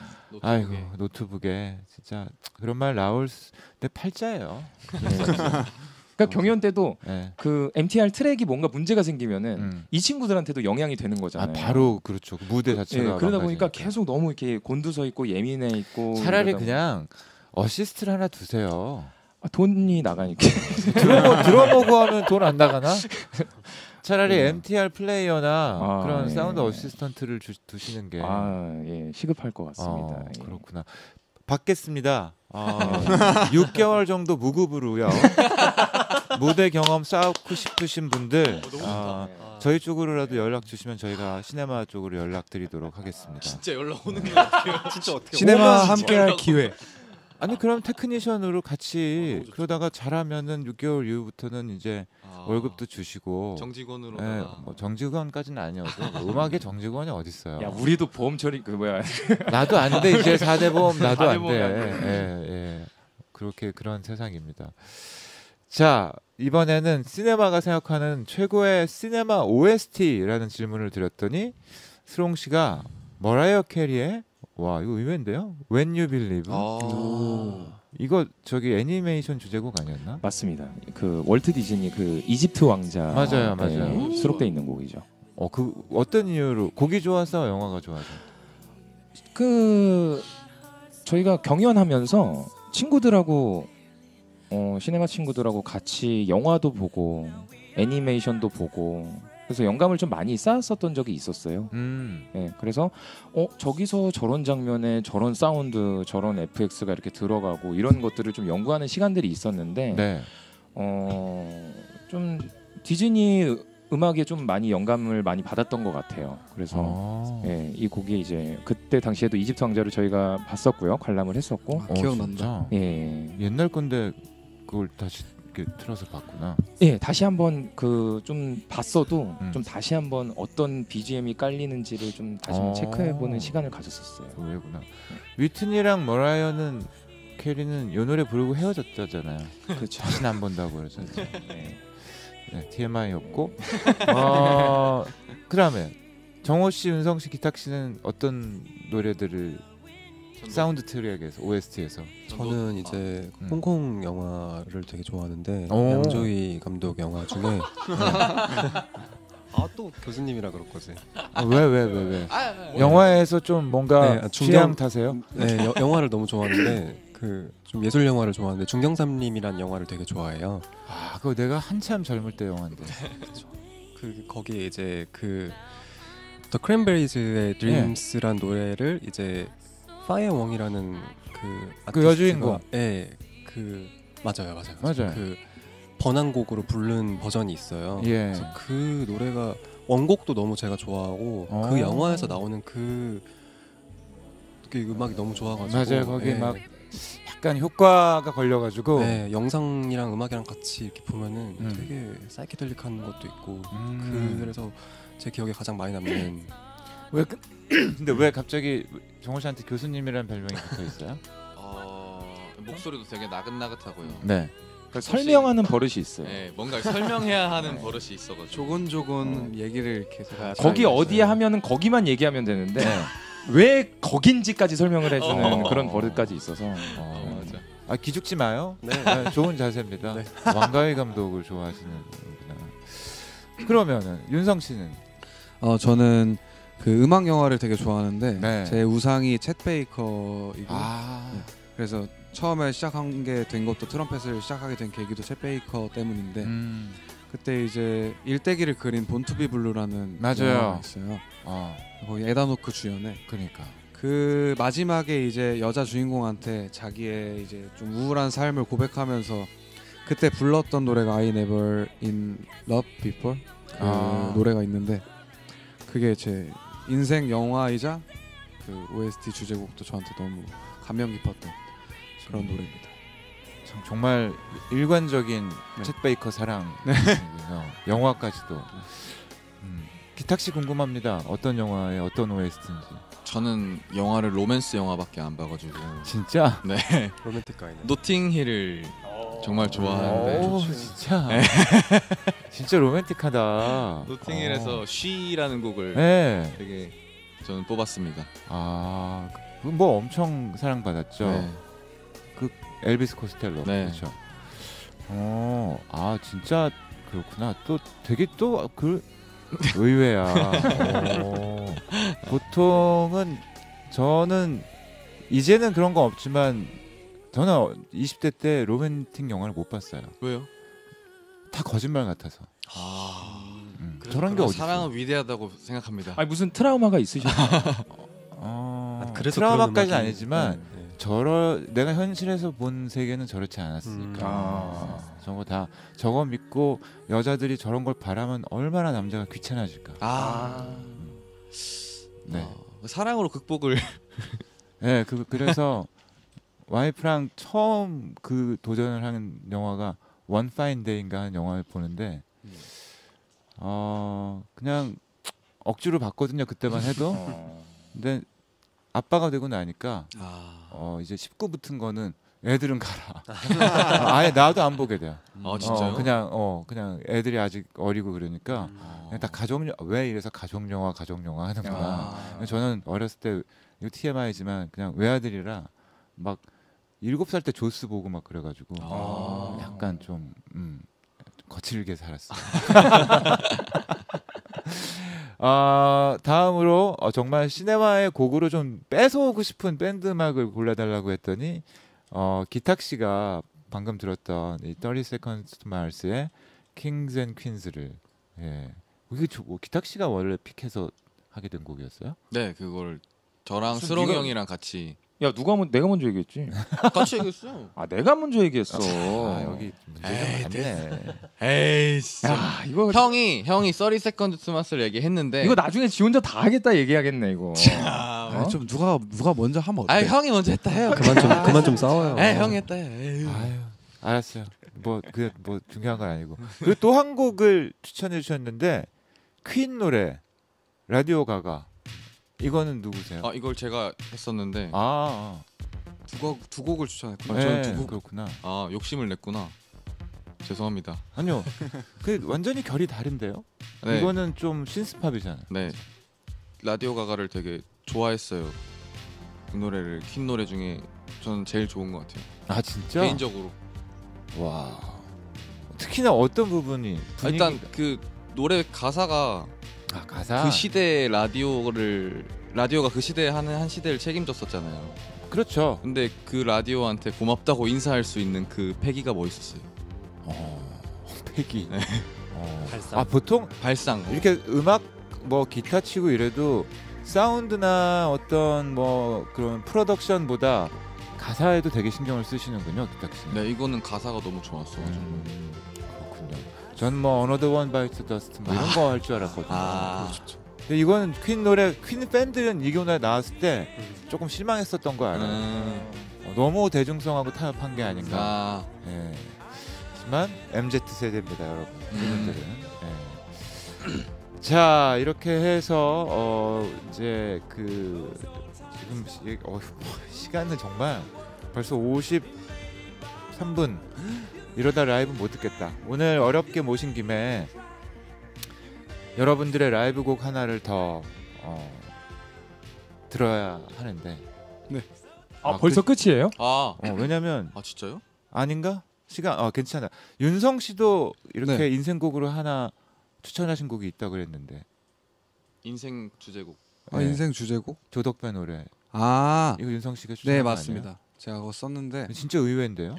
노트북에 진짜 그런 말 나올 때 팔자예요. 그러니까 경연 때도 그 MTR 트랙이 뭔가 문제가 생기면은 이 친구들한테도 영향이 되는 거잖아요. 바로 그렇죠. 그 무대 자체가 그러다 보니까 계속 너무 이렇게 곤두서 있고 예민해 있고. 차라리 그냥 어시스트를 하나 두세요. 돈이 나가니까. 드러머 구하면 돈 안 나가나? 차라리 MTR 플레이어나 그런 사운드 어시스턴트를 두시는 게 시급할 것 같습니다. 그렇구나. 받겠습니다. 6개월 정도 무급으로요. 무대 경험 쌓고 싶으신 분들 저희 쪽으로라도 연락 주시면 저희가 시네마 쪽으로 연락드리도록 하겠습니다. 진짜 연락 오는 게 어때요? 진짜 어떻게 시네마 함께할 기회. 아니 그럼 테크니션으로 같이 그러다가 잘하면은 6개월 이후부터는 이제 월급도 주시고 정직원으로 뭐 정직원까지는 아니어도 뭐 음악의 정직원이 어디 있어요? 야 우리도 보험 처리 나도 안 돼 이제 4대 보험 나도 안 돼. 그렇게 그런 세상입니다. 자 이번에는 시네마가 생각하는 최고의 시네마 OST라는 질문을 드렸더니 스롱 씨가 머라이어 캐리의 이거 의외인데요? When You Believe. 이거 저기 애니메이션 주제곡 아니었나? 맞습니다. 그 월트 디즈니 그 이집트 왕자 맞아요. 수록돼 있는 곡이죠. 그 어떤 이유로 곡이 좋아서 영화가 좋아서? 그 저희가 경연하면서 친구들하고 시네마 친구들하고 같이 영화도 보고 애니메이션도 보고 그래서 영감을 좀 많이 쌓았었던 적이 있었어요. 그래서 저기서 저런 장면에 저런 사운드, 저런 FX가 이렇게 들어가고 이런 것들을 좀 연구하는 시간들이 있었는데 좀 좀 디즈니 음악에 좀 많이 영감을 많이 받았던 것 같아요. 그래서 예, 이 곡이 이제 그때 당시에도 이집트 왕자를 저희가 봤었고요. 관람을 했었고. 기억난다. 예. 옛날 건데 그걸 다시 이렇게 틀어서 봤구나. 예, 다시 한번 그 좀 봤어도 좀 다시 한번 어떤 BGM이 깔리는지를 좀 다시 한번 체크해보는 시간을 가졌었어요. 왜구나. 위트니랑 머라이어는 캐리는 이 노래 부르고 헤어졌잖아요. 그렇죠. 다시는 안 본다고 그래서. 네. 네, TMI였고. 그다음에 정호 씨, 은성 씨, 기탁 씨는 어떤 노래들을 사운드 트랙에서 OST에서 저는 이제 홍콩 영화를 되게 좋아하는데 오. 양조위 감독 영화 중에 또 교수님이라 그럴 거지. 왜? 영화에서 좀 뭔가 네, 취향 타세요? 네, 영화를 너무 좋아하는데 그 좀 예술 영화를 좋아하는데 중경삼림이란 영화를 되게 좋아해요. 그거 내가 한참 젊을 때 영화인데. 그 거기에 이제 그 The Cranberries의 Dreams란 노래를 이제 파이어웡이라는 그 여주인공. 네, 그 맞아요. 그 번안곡으로 부른 버전이 있어요. 예. 그래서 그 노래가 원곡도 너무 제가 좋아하고 그 영화에서 나오는 그 음악이 너무 좋아가지고. 맞아요. 거기 막 약간 효과가 걸려가지고. 네, 영상이랑 음악이랑 같이 이렇게 보면은 되게 사이키델릭한 것도 있고. 그래서 제 기억에 가장 많이 남는. 근데 왜 갑자기 정호 씨한테 교수님이라는 별명이 붙어 있어요? 목소리도 되게 나긋나긋하고요. 네. 설명하는 버릇이 있어요. 네, 뭔가 설명해야 하는 버릇이 있어가지고 조곤조곤 얘기를 이렇게 거기 어디에 하면은 거기만 얘기하면 되는데 왜 거긴지까지 설명을 해주는 그런 버릇까지 있어서. 맞아. 기죽지 마요. 네. 좋은 자세입니다. 네. 왕가위 감독을 좋아하시는구나. 그러면은 윤성 씨는? 저는 그 음악 영화를 되게 좋아하는데 네. 제 우상이 챗 베이커이고 네. 그래서 처음에 시작한 게 된 것도 트럼펫을 시작하게 된 계기도 챗 베이커 때문인데 그때 이제 일대기를 그린 본투비 블루라는 맞아요. 영화가 있어요. 거기 에다노크 주연의. 그러니까 그 마지막에 이제 여자 주인공한테 자기의 이제 좀 우울한 삶을 고백하면서 그때 불렀던 노래가 I Never In Love Before 그 노래가 있는데 그게 제 인생 영화이자 그 OST 주제곡도 저한테 너무 감명 깊었던 그런 노래입니다. 정말 일관적인 챗 베이커 사랑. 영화까지도. 기탁 씨 궁금합니다. 어떤 영화에 어떤 OST인지. 저는 영화를 로맨스 영화밖에 안 봐가지고. 진짜? 네. 로맨틱 가이네. 노팅힐을 정말 좋아하는데. 진짜. 진짜 로맨틱하다. 노팅힐에서 쉬라는 곡을 되게 저는 뽑았습니다. 뭐 엄청 사랑받았죠. 네. 그 엘비스 코스텔로. 네. 그렇죠. 진짜 그렇구나. 또 되게 또 의외야. 보통은 저는 이제는 그런 거 없지만 저는 20대 때 로맨틱 영화를 못 봤어요. 왜요? 다 거짓말 같아서. 저런 게 어디? 사랑은 위대하다고 생각합니다. 무슨 트라우마가 있으셨나요? 트라우마까지는 아니지만 내가 현실에서 본 세계는 저렇지 않았으니까 저거 믿고 여자들이 저런 걸 바라면 얼마나 남자가 귀찮아질까. 네. 사랑으로 극복을. 네, 그래서 와이프랑 처음 그 도전을 하는 영화가 One Fine Day인가 하는 영화를 보는데 그냥 억지로 봤거든요. 그때만 해도. 근데 아빠가 되고 나니까 이제 19 붙은 거는 애들은 가라. 아예 나도 안 보게 돼요. 진짜요? 그냥 애들이 아직 어리고 그러니까 그냥 다 왜 이래서 가족 영화 하는구나. 저는 어렸을 때 이거 TMI지만 그냥 외아들이라 막 7살 때 조스 보고 막 그래가지고 약간 좀 거칠게 살았어요. 다음으로 정말 시네마의 곡으로 좀 뺏어오고 싶은 밴드 음악을 골라달라고 했더니 기탁 씨가 방금 들었던 이 30 Seconds to Mars의 Kings and Queens를 이게 기탁 씨가 원래 픽해서 하게 된 곡이었어요? 네, 그걸 저랑 스롱이 형이랑 같이. 야 누가 내가 먼저 얘기했지. 같이 얘기했어. 아 내가 먼저 얘기했어. 여기 문제가 많네. 에이 진짜. 야 이거 형이 30 seconds to Mars를 얘기했는데 이거 나중에 지 혼자 다 하겠다 얘기하겠네 이거. 좀 누가 먼저 하면 어때? 형이 먼저 했다 해요. 그만 좀 싸워요. 형이 했다 해. 아유, 알았어요. 뭐 중요한 건 아니고. 그리고 또 한 곡을 추천해 주셨는데 퀸 노래 라디오 가가. 이거는 누구세요? 이걸 제가 했었는데 두 곡을 추천했구나. 네, 저는 두 곡. 그렇구나. 욕심을 냈구나. 죄송합니다. 아니요, 그 완전히 결이 다른데요. 네. 이거는 좀 신스팝이잖아요. 네. 라디오 가가를 되게 좋아했어요. 이 노래를 퀸 노래 중에 저는 제일 좋은 것 같아요. 아 진짜? 개인적으로. 와. 특히나 어떤 부분이 일단 그 노래 가사가 가사 그 시대 라디오가 그 시대에 한 시대를 책임졌었잖아요. 그렇죠. 근데 그 라디오한테 고맙다고 인사할 수 있는 그 패기가 멋있었어요. 패기. 네. 발상. 보통 발상. 이렇게 음악 뭐 기타 치고 이래도 사운드나 어떤 뭐 그런 프로덕션보다 가사에도 되게 신경을 쓰시는군요, 기타 씨는. 네, 이거는 가사가 너무 좋았어. 그렇군요. 전 뭐 Another One Bites the Dust 뭐 이런 거 할 줄 알았거든요. 근데 이거는 퀸 노래, 퀸 팬들은 이 노래 나왔을 때 조금 실망했었던 거 알아요. 너무 대중성하고 타협한 게 아닌가. 예. 하지만 MZ 세대입니다, 여러분. 이분들은. 예. 자, 이렇게 해서 이제 그 지금 시간은 정말 벌써 53분. 이러다 라이브 못 듣겠다. 오늘 어렵게 모신 김에 여러분들의 라이브 곡 하나를 더 들어야 하는데. 네. 벌써 끝이에요? 왜냐면 진짜요? 아닌가? 시간 괜찮아. 윤성 씨도 이렇게 네. 인생곡으로 하나 추천하신 곡이 있다고 그랬는데. 인생 주제곡. 인생 주제곡? 조덕배 노래. 이거 윤성 씨가 추천한 네, 거 맞습니다. 아니에요? 제가 그거 썼는데 진짜 의외인데요.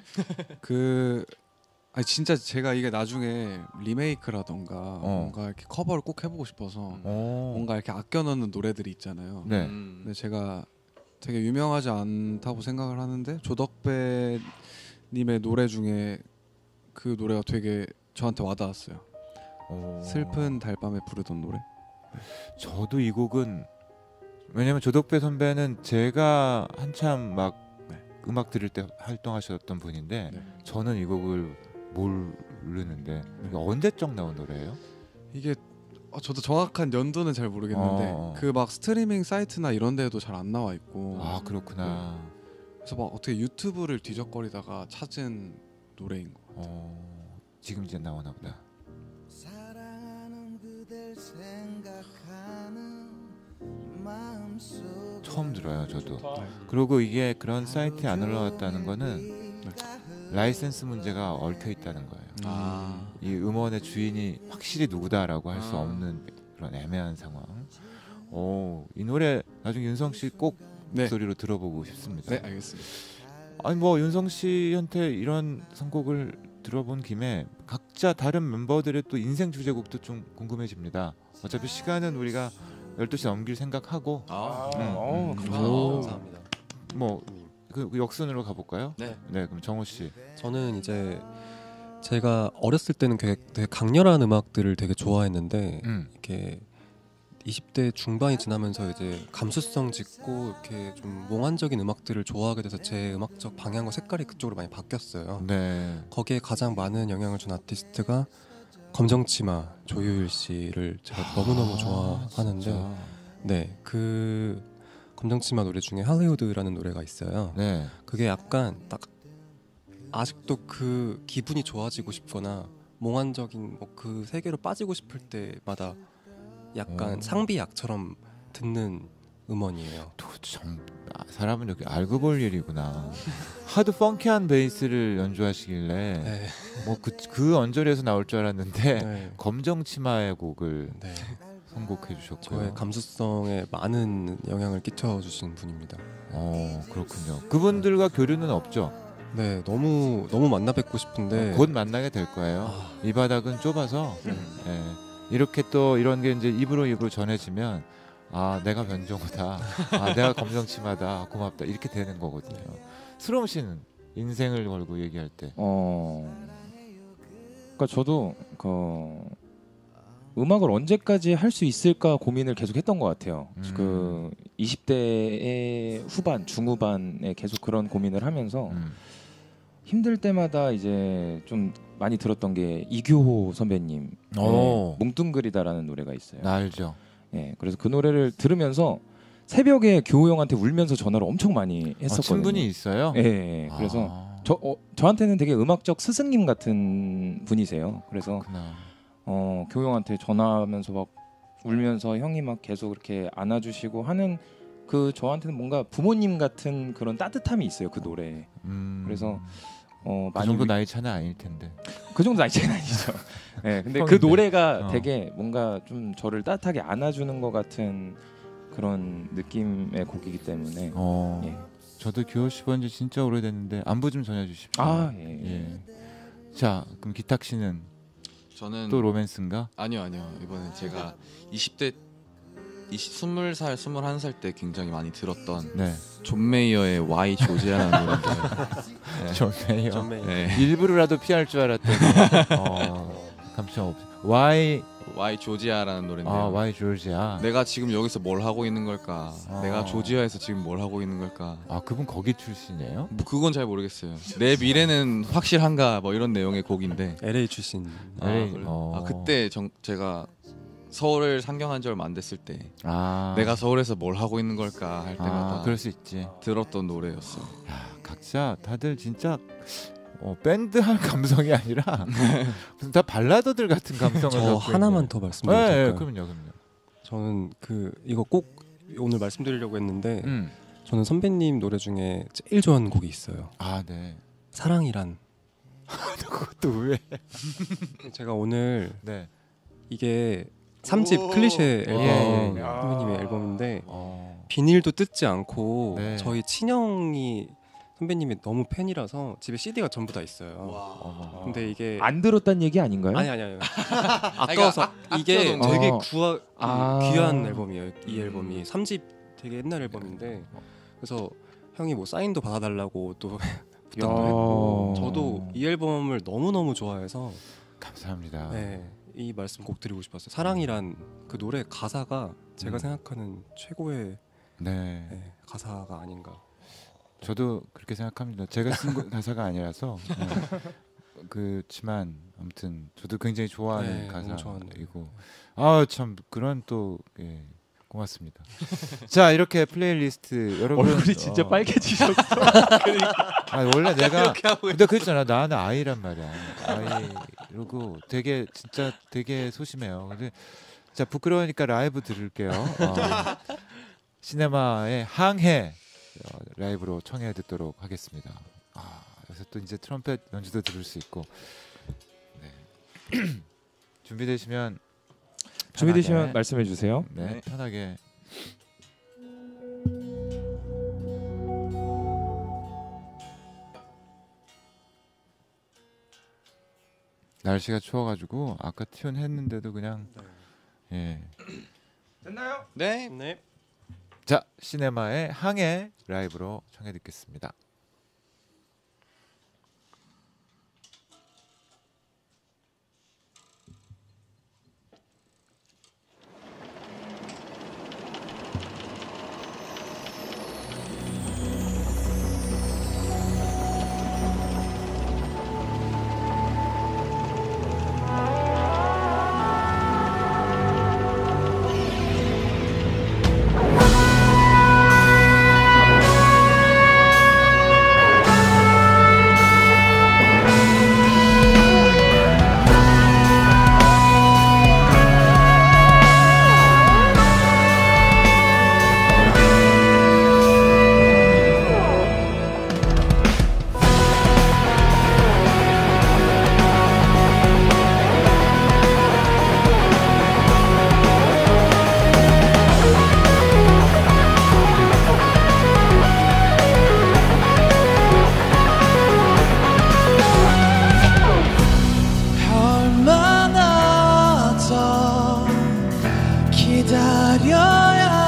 진짜 제가 이게 나중에 리메이크라던가 뭔가 이렇게 커버를 꼭 해보고 싶어서 뭔가 이렇게 아껴 넣는 노래들이 있잖아요. 네. 근데 제가 되게 유명하지 않다고 생각을 하는데 조덕배 님의 노래 중에 그 노래가 되게 저한테 와닿았어요. 슬픈 달밤에 부르던 노래. 저도 이 곡은 왜냐면 조덕배 선배는 제가 한참 막 음악 들을 때 활동하셨던 분인데 저는 이 곡을 모르는데 이게 언제적 나온 노래예요? 이게 저도 정확한 연도는 잘 모르겠는데 그 막 스트리밍 사이트나 이런 데도 잘 안 나와 있고. 그렇구나. 그래서 막 어떻게 유튜브를 뒤적거리다가 찾은 노래인 것 같아요. 지금 이제 나오나 보다. 처음 들어요, 저도. 그리고 이게 그런 사이트에 안 올라왔다는 거는 라이센스 문제가 얽혀 있다는 거예요. 이 음원의 주인이 확실히 누구다라고 할 수 없는 그런 애매한 상황. 이 노래 나중에 윤성 씨 꼭 목소리로 들어보고 싶습니다. 네, 알겠습니다. 아니 뭐 윤성 씨한테 이런 선곡을 들어본 김에 각자 다른 멤버들의 또 인생 주제곡도 좀 궁금해집니다. 어차피 시간은 우리가 12시 넘길 생각하고 감사합니다. 뭐 그 역순으로 가볼까요? 네. 그럼 정호 씨. 저는 이제 제가 어렸을 때는 되게 강렬한 음악들을 되게 좋아했는데 이렇게 20대 중반이 지나면서 이제 감수성 짙고 이렇게 좀 몽환적인 음악들을 좋아하게 돼서 제 음악적 방향과 색깔이 그쪽으로 많이 바뀌었어요. 네. 거기에 가장 많은 영향을 준 아티스트가 검정치마 조유일 씨를 제가 너무너무 좋아하는데 진짜? 그 검정치마 노래 중에 할리우드라는 노래가 있어요. 그게 약간 딱 아직도 그 기분이 좋아지고 싶거나 몽환적인 뭐 그 세계로 빠지고 싶을 때마다 약간 상비약처럼 듣는 음원이에요. 사람은 이렇게 알고 볼 일이구나. 하도 펑키한 베이스를 연주하시길래 뭐 그 언저리에서 나올 줄 알았는데 검정치마의 곡을 선곡해 주셨고요. 저의 감수성에 많은 영향을 끼쳐주신 분입니다. 그렇군요. 그분들과 교류는 없죠? 네, 너무 만나 뵙고 싶은데 곧 만나게 될 거예요. 이 바닥은 좁아서 이렇게 또 이런 게 이제 입으로 전해지면 아 내가 변종우다, 아 내가 검정치마다, 고맙다 이렇게 되는 거거든요. 수롱 씨는 인생을 걸고 얘기할 때 그러니까 저도 음악을 언제까지 할 수 있을까 고민을 계속 했던 것 같아요. 그 20대의 후반, 중후반에 계속 그런 고민을 하면서 힘들 때마다 이제 좀 많이 들었던 게 이규호 선배님 뭉뚱그리다라는 노래가 있어요. 나 알죠. 예, 그래서 그 노래를 들으면서 새벽에 규호 형한테 울면서 전화를 엄청 많이 했었거든요. 친분이 있어요? 예, 그래서 저한테는 되게 음악적 스승님 같은 분이세요. 그래서 규호 형한테 전화하면서 막 울면서 형이 막 계속 이렇게 안아주시고 하는 그 저한테는 뭔가 부모님 같은 그런 따뜻함이 있어요, 그 노래에. 그래서 그 정도 나이 차는 아닐 텐데. 그 정도 나이 차는 아니죠. 네, 근데 그 노래가 되게 뭔가 좀 저를 따뜻하게 안아주는 것 같은 그런 느낌의 곡이기 때문에. 예. 저도 규호 씨 본 지 진짜 오래됐는데 안부 좀 전해주십시오. 아 예. 예. 자, 그럼 기탁 씨는 저는 또 로맨스인가? 아니요. 이번엔 제가 20살, 21살 때 굉장히 많이 들었던 존 메이어의 Why 조지아라는 노래인데. 네. 존 메이어. 네. 일부러라도 피할 줄 알았더니 감청 없어. Why 조지아라는 노래인데요. 아, Why 조지아. 내가 지금 여기서 뭘 하고 있는 걸까? 내가 조지아에서 지금 뭘 하고 있는 걸까? 아, 그분 거기 출신이에요? 뭐 그건 잘 모르겠어요. 내 미래는 확실한가? 뭐 이런 내용의 곡인데. LA 출신. 그때 제가 서울을 상경한 지 얼마 안 됐을 때 내가 서울에서 뭘 하고 있는 걸까 할 때마다 그럴 수 있지. 들었던 노래였어. 야, 각자 다들 진짜 밴드 할 감성이 아니라 무슨 다 발라더들 같은 감성을 저 하나만 더 말씀드려도 될까요? 그럼요. 저는 이거 꼭 오늘 말씀드리려고 했는데 저는 선배님 노래 중에 제일 좋아하는 곡이 있어요. 아, 네. 사랑이란. 그것도 왜? 제가 오늘 이게 3집 클리셰 앨범 선배님의 앨범인데 비닐도 뜯지 않고 저희 친형이 선배님이 너무 팬이라서 집에 CD가 전부 다 있어요. 근데 이게 안 들었다는 얘기 아닌가요? 아니요. 아까워서 이게 되게 귀한 앨범이에요. 이 앨범이 3집 되게 옛날 앨범인데 그래서 형이 뭐 사인도 받아달라고 또 부탁도 했고 저도 이 앨범을 너무 좋아해서 감사합니다. 네, 이 말씀 꼭 드리고 싶었어요. 사랑이란 그 노래 가사가 제가 생각하는 최고의 가사가 아닌가. 저도 그렇게 생각합니다. 제가 쓴 가사가 아니라서 그렇지만 아무튼 저도 굉장히 좋아하는 가사이고 참 그런 또 고맙습니다. 자, 이렇게 플레이리스트 여러분 얼굴이 진짜 빨개지셨어. 원래 내가 근데 그랬잖아. 나는 아이란 말이야. 아이 이러고 되게 진짜 되게 소심해요. 근데 자, 부끄러우니까 라이브 들을게요. 시네마의 항해 라이브로 청해 듣도록 하겠습니다. 여기서 또 이제 트럼펫 연주도 들을 수 있고. 준비되시면 말씀해 주세요. 네, 편하게. 날씨가 추워가지고 아까 튠 했는데도 그냥 됐나요? 네. 자, 시네마의 항해 라이브로 청해 듣겠습니다. 기다려야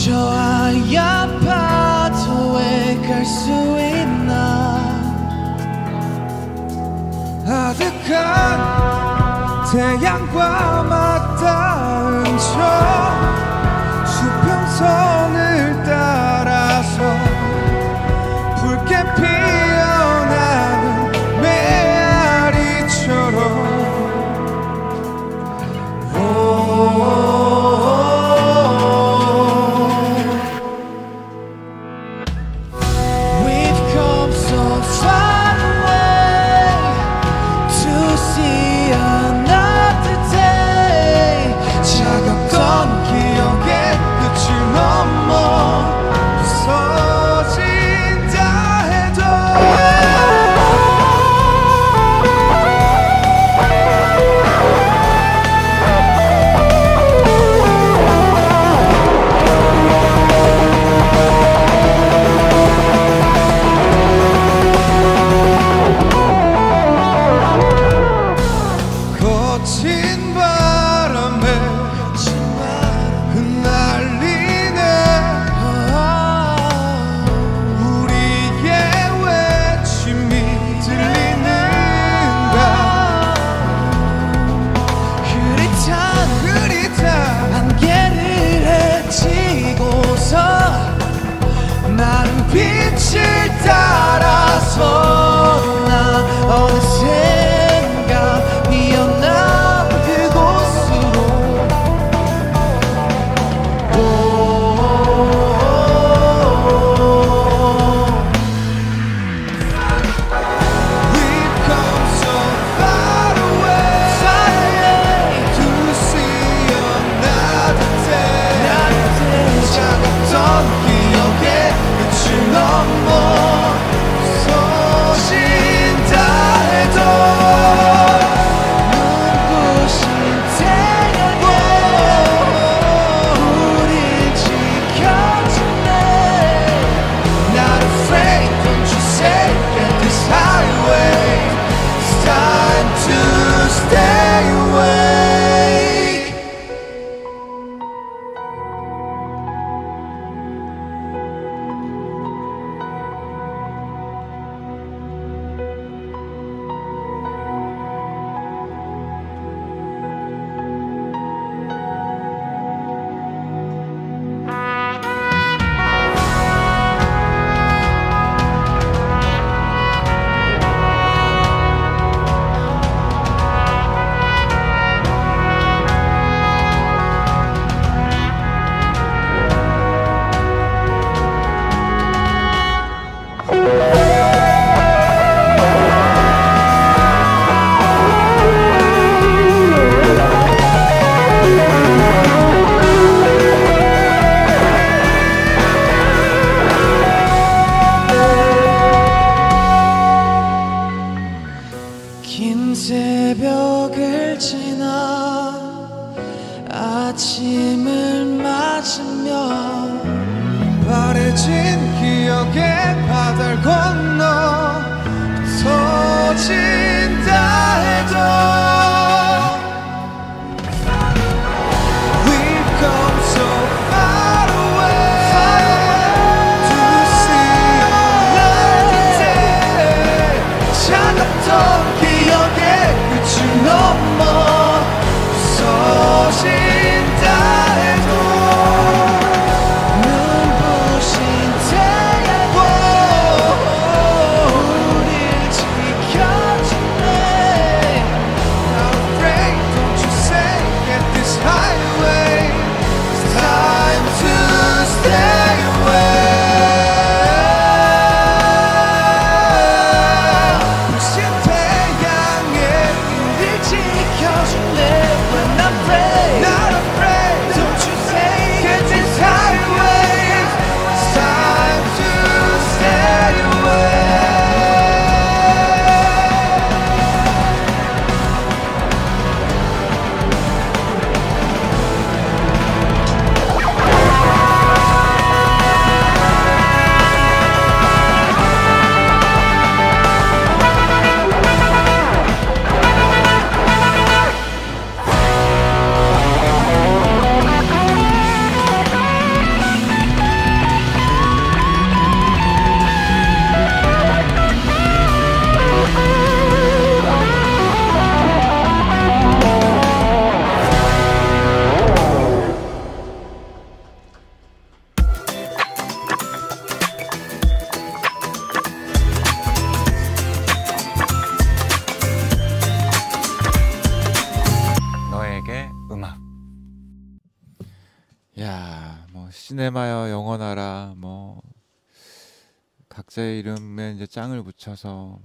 저 하얀 파도에 갈 수 있나 아득한 태양과 맞닿은 저 수평선을 따라서 붉게 피어나는 메아리처럼 We've come so far away to see another day 차갑던 기억의 끝을 넘어 부서진다 해도 거친 바람에 흩날리네 우리의 외침이 들리는가 흐릿한 안개를 헤치고서 나는 빛을 따라서 나 어느샌가 피어난 그곳으로 We've come so far away to see another day 차갑던 기억의 끝을 넘어 부서진다 해도 눈부신 태양에 우릴 지켜주네 Not afraid, don't you say, get this highway It's time to stay awake 긴 새벽을 지나 아침을 맞으며 바래진 기억의 바다를 건너 터진다 해도 We've come so far away to see another day 차갑던 기억의 끝을 넘어 부서진다 해도 눈부신 태양과 우릴 지켜주네 야, 뭐 시네마여 영원하라, 뭐 각자의 이름에 이제 짱을 붙여서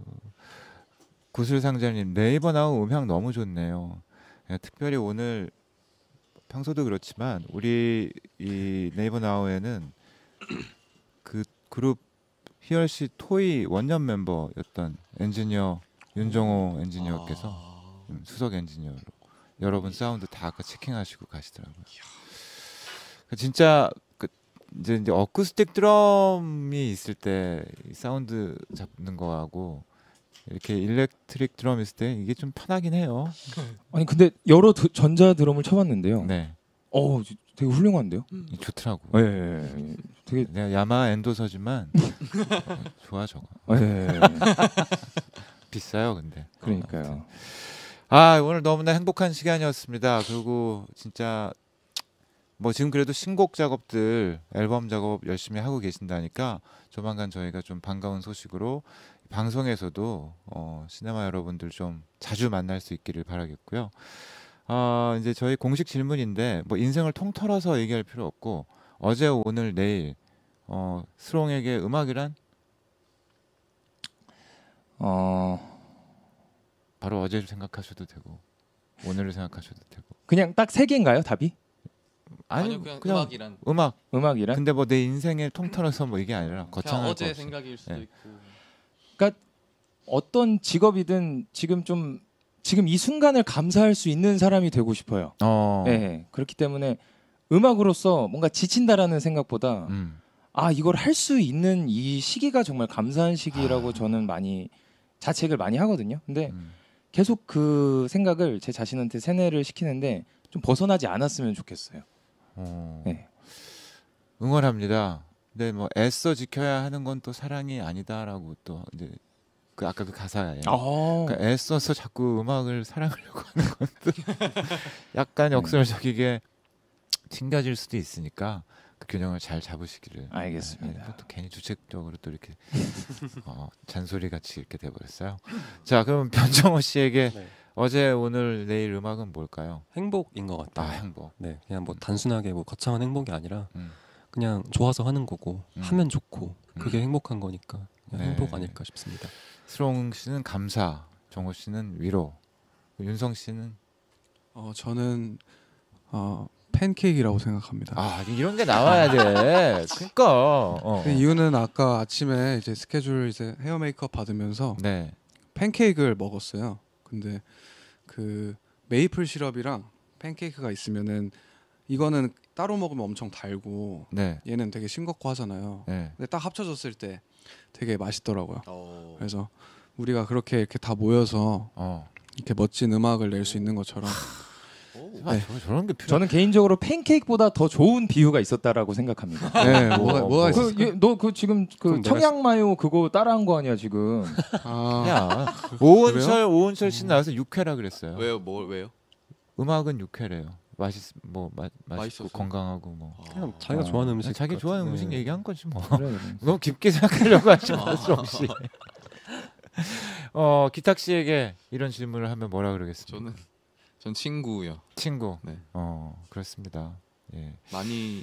구슬상자님 네이버 나온 음향 너무 좋네요. 특별히 오늘 평소도 그렇지만 우리 이 네이버 나우에는 그 그룹 히얼시 토이 원년 멤버였던 엔지니어 윤정호 엔지니어께서 수석 엔지니어로 여러분 사운드 다 아까 체킹하시고 가시더라고요. 진짜 그 이제 어쿠스틱 드럼이 있을 때 사운드 잡는 거하고 이렇게 일렉트릭 드럼 있을 때 이게 좀 편하긴 해요. 아니 근데 여러 전자 드럼을 쳐봤는데요. 네. 되게 훌륭한데요. 좋더라고. 네. 되게 내가 야마 엔도서지만 좋아 저거. 네. 비싸요 근데. 그러니까요. 오늘 너무나 행복한 시간이었습니다. 그리고 진짜 뭐 지금 그래도 신곡 작업들, 앨범 작업 열심히 하고 계신다니까 조만간 저희가 좀 반가운 소식으로 방송에서도 시네마 여러분들 좀 자주 만날 수 있기를 바라겠고요. 이제 저희 공식 질문인데 뭐 인생을 통틀어서 얘기할 필요 없고 어제, 오늘, 내일 스롱에게 음악이란? 바로 어제를 생각하셔도 되고 오늘을 생각하셔도 되고. 그냥 딱 세 개인가요, 답이? 아니요, 그냥 음악이란. 음악이란? 근데 뭐 내 인생을 통틀어서 뭐 이게 아니라 거창할 어제 거 없어. 생각일 수도 네. 있고. 그러니까 어떤 직업이든 지금 이 순간을 감사할 수 있는 사람이 되고 싶어요. 네, 그렇기 때문에 음악으로서 뭔가 지친다라는 생각보다 이걸 할 수 있는 이 시기가 정말 감사한 시기라고 저는 많이 자책을 많이 하거든요. 근데 계속 그 생각을 제 자신한테 세뇌를 시키는데 좀 벗어나지 않았으면 좋겠어요. 네. 응원합니다. 근데 뭐 애써 지켜야 하는 건 또 사랑이 아니다라고 또 이제 그 아까 그 가사에 그러니까 애써서 자꾸 음악을 사랑하려고 하는 것도 약간 역설적이게 튕겨질 수도 있으니까 그 균형을 잘 잡으시기를. 알겠습니다. 또 괜히 주책적으로 또 이렇게 잔소리 같이 이렇게 돼버렸어요. 자, 그럼 변정호 씨에게 네. 어제, 오늘, 내일 음악은 뭘까요? 행복인 것 같아요. 행복. 네, 그냥 뭐 단순하게 뭐 거창한 행복이 아니라 그냥 좋아서 하는 거고 하면 좋고 그게 행복한 거니까 그냥 네. 행복 아닐까 싶습니다. 스롱 씨는 감사, 정호 씨는 위로, 윤성 씨는 저는 팬케이크라고 생각합니다. 이런 게 나와야 돼. 그러니까 그 이유는 아까 아침에 이제 스케줄 이제 헤어 메이크업 받으면서 네. 팬케이크를 먹었어요. 근데 그 메이플 시럽이랑 팬케이크가 있으면은 이거는 따로 먹으면 엄청 달고 네. 얘는 되게 싱겁고 하잖아요. 네. 근데 딱 합쳐졌을 때 되게 맛있더라고요. 그래서 우리가 그렇게 이렇게 다 모여서 이렇게 멋진 음악을 낼 수 있는 것처럼 네. 저런 게 저는 개인적으로 팬케이크보다 더 좋은 비유가 있었다라고 생각합니다. 네, 뭐가 있었을까? 너 그 지금 그 청양 마요 그거 따라한 거 아니야 지금? 야, 오은철 씨 나와서 육회라 그랬어요. 왜요? 음악은 육회래요. 맛있고 맛있어서? 건강하고 뭐. 그냥 자기가 좋아하는 음식. 자기 좋아하는 음식 얘기한 거지 뭐. 그래. 너무 깊게 생각하려고 하지 마세요 혹시. 기탁 씨에게 이런 질문을 하면 뭐라 그러겠습니까? 전 친구요. 친구. 네. 그렇습니다. 예. 많이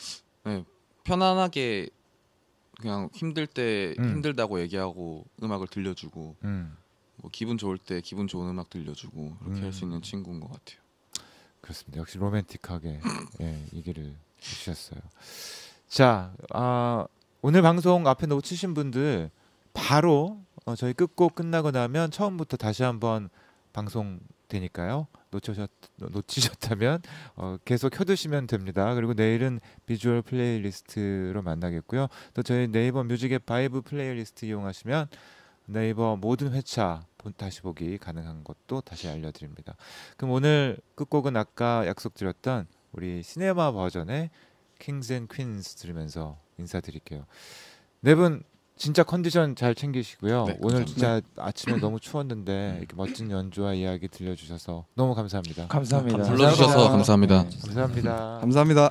편안하게 그냥 힘들 때 힘들다고 얘기하고 음악을 들려주고 뭐 기분 좋을 때 기분 좋은 음악 들려주고 그렇게 할 수 있는 친구인 것 같아요. 그렇습니다. 역시 로맨틱하게 얘기를 해주셨어요. 자, 오늘 방송 앞에 놓치신 분들 바로 저희 끝곡 끝나고 나면 처음부터 다시 한번 방송 되니까요. 놓치셨다면 계속 켜두시면 됩니다. 그리고 내일은 비주얼 플레이리스트로 만나겠고요. 또 저희 네이버 뮤직앱 바이브 플레이리스트 이용하시면 네이버 모든 회차 다시 보기 가능한 것도 다시 알려드립니다. 그럼 오늘 끝곡은 아까 약속드렸던 우리 시네마 버전의 킹스 앤 퀸스 들으면서 인사드릴게요. 네 분 진짜 컨디션 잘 챙기시고요. 네, 오늘 진짜 아침에 너무 추웠는데 이렇게 멋진 연주와 이야기 들려주셔서 너무 감사합니다. 감사합니다. 불러주셔서 감사합니다. 감사합니다. 감사합니다.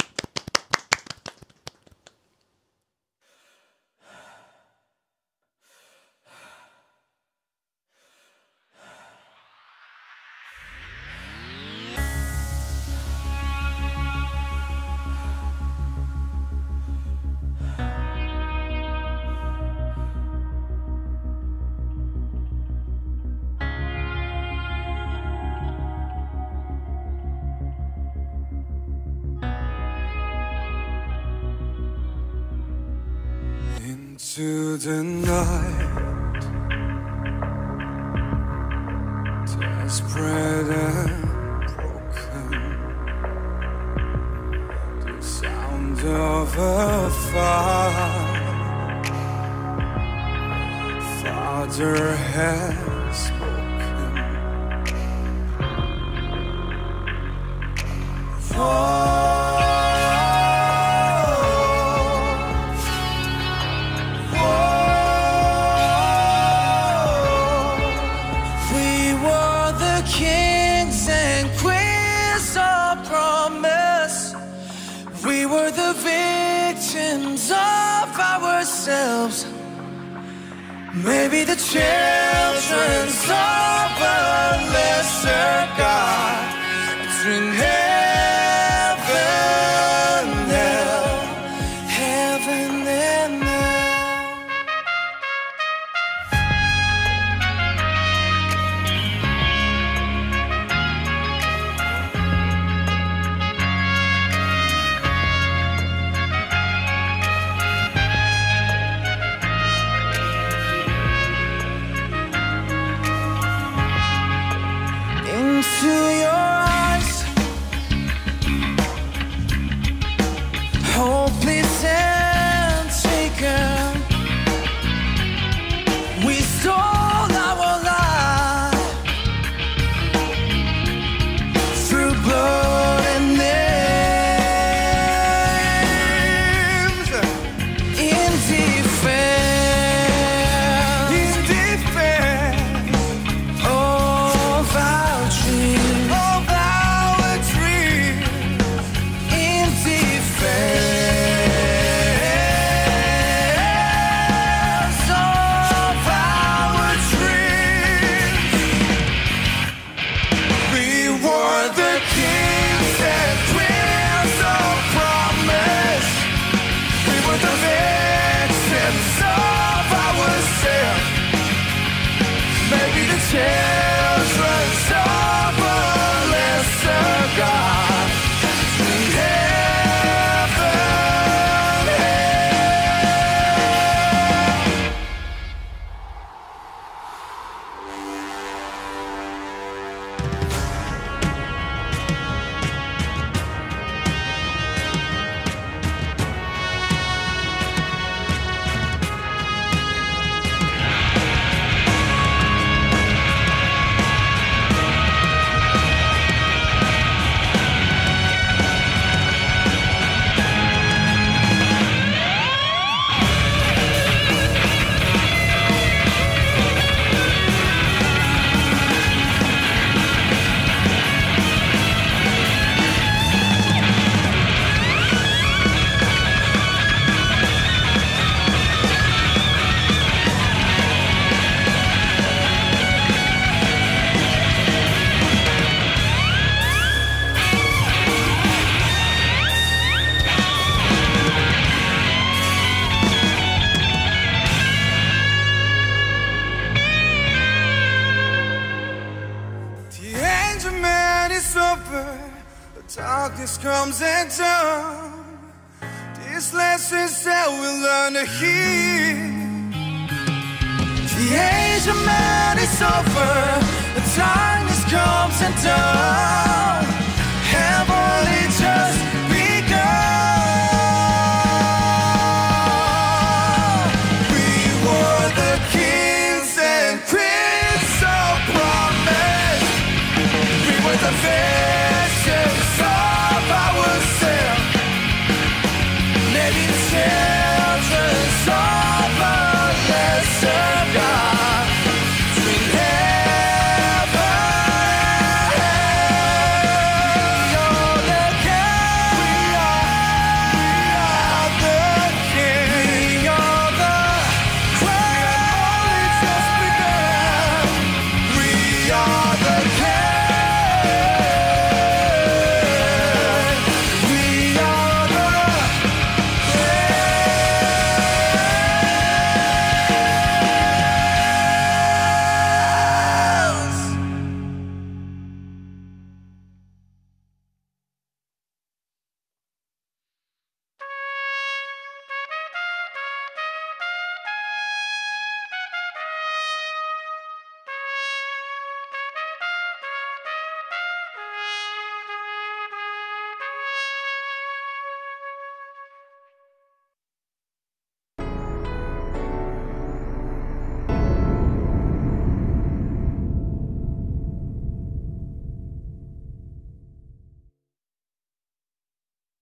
Into the night, desperate and broken, the sound of a Father has spoken. We were the kings and queens of promise. We were the victims of ourselves. Maybe the children of a lesser God between heaven and hell, heaven and hell. Into your eyes, hopeless and taken. We stole our life through blood and names. In defense of our dreams, in defense of our dreams. We were the kings and queens of promise. We were the victims of ourselves. Maybe the children of a lesser God between heaven and hell. The angel man is over, the darkness comes and down. These lessons that we learn to hear. The angel man is over, the darkness comes and down.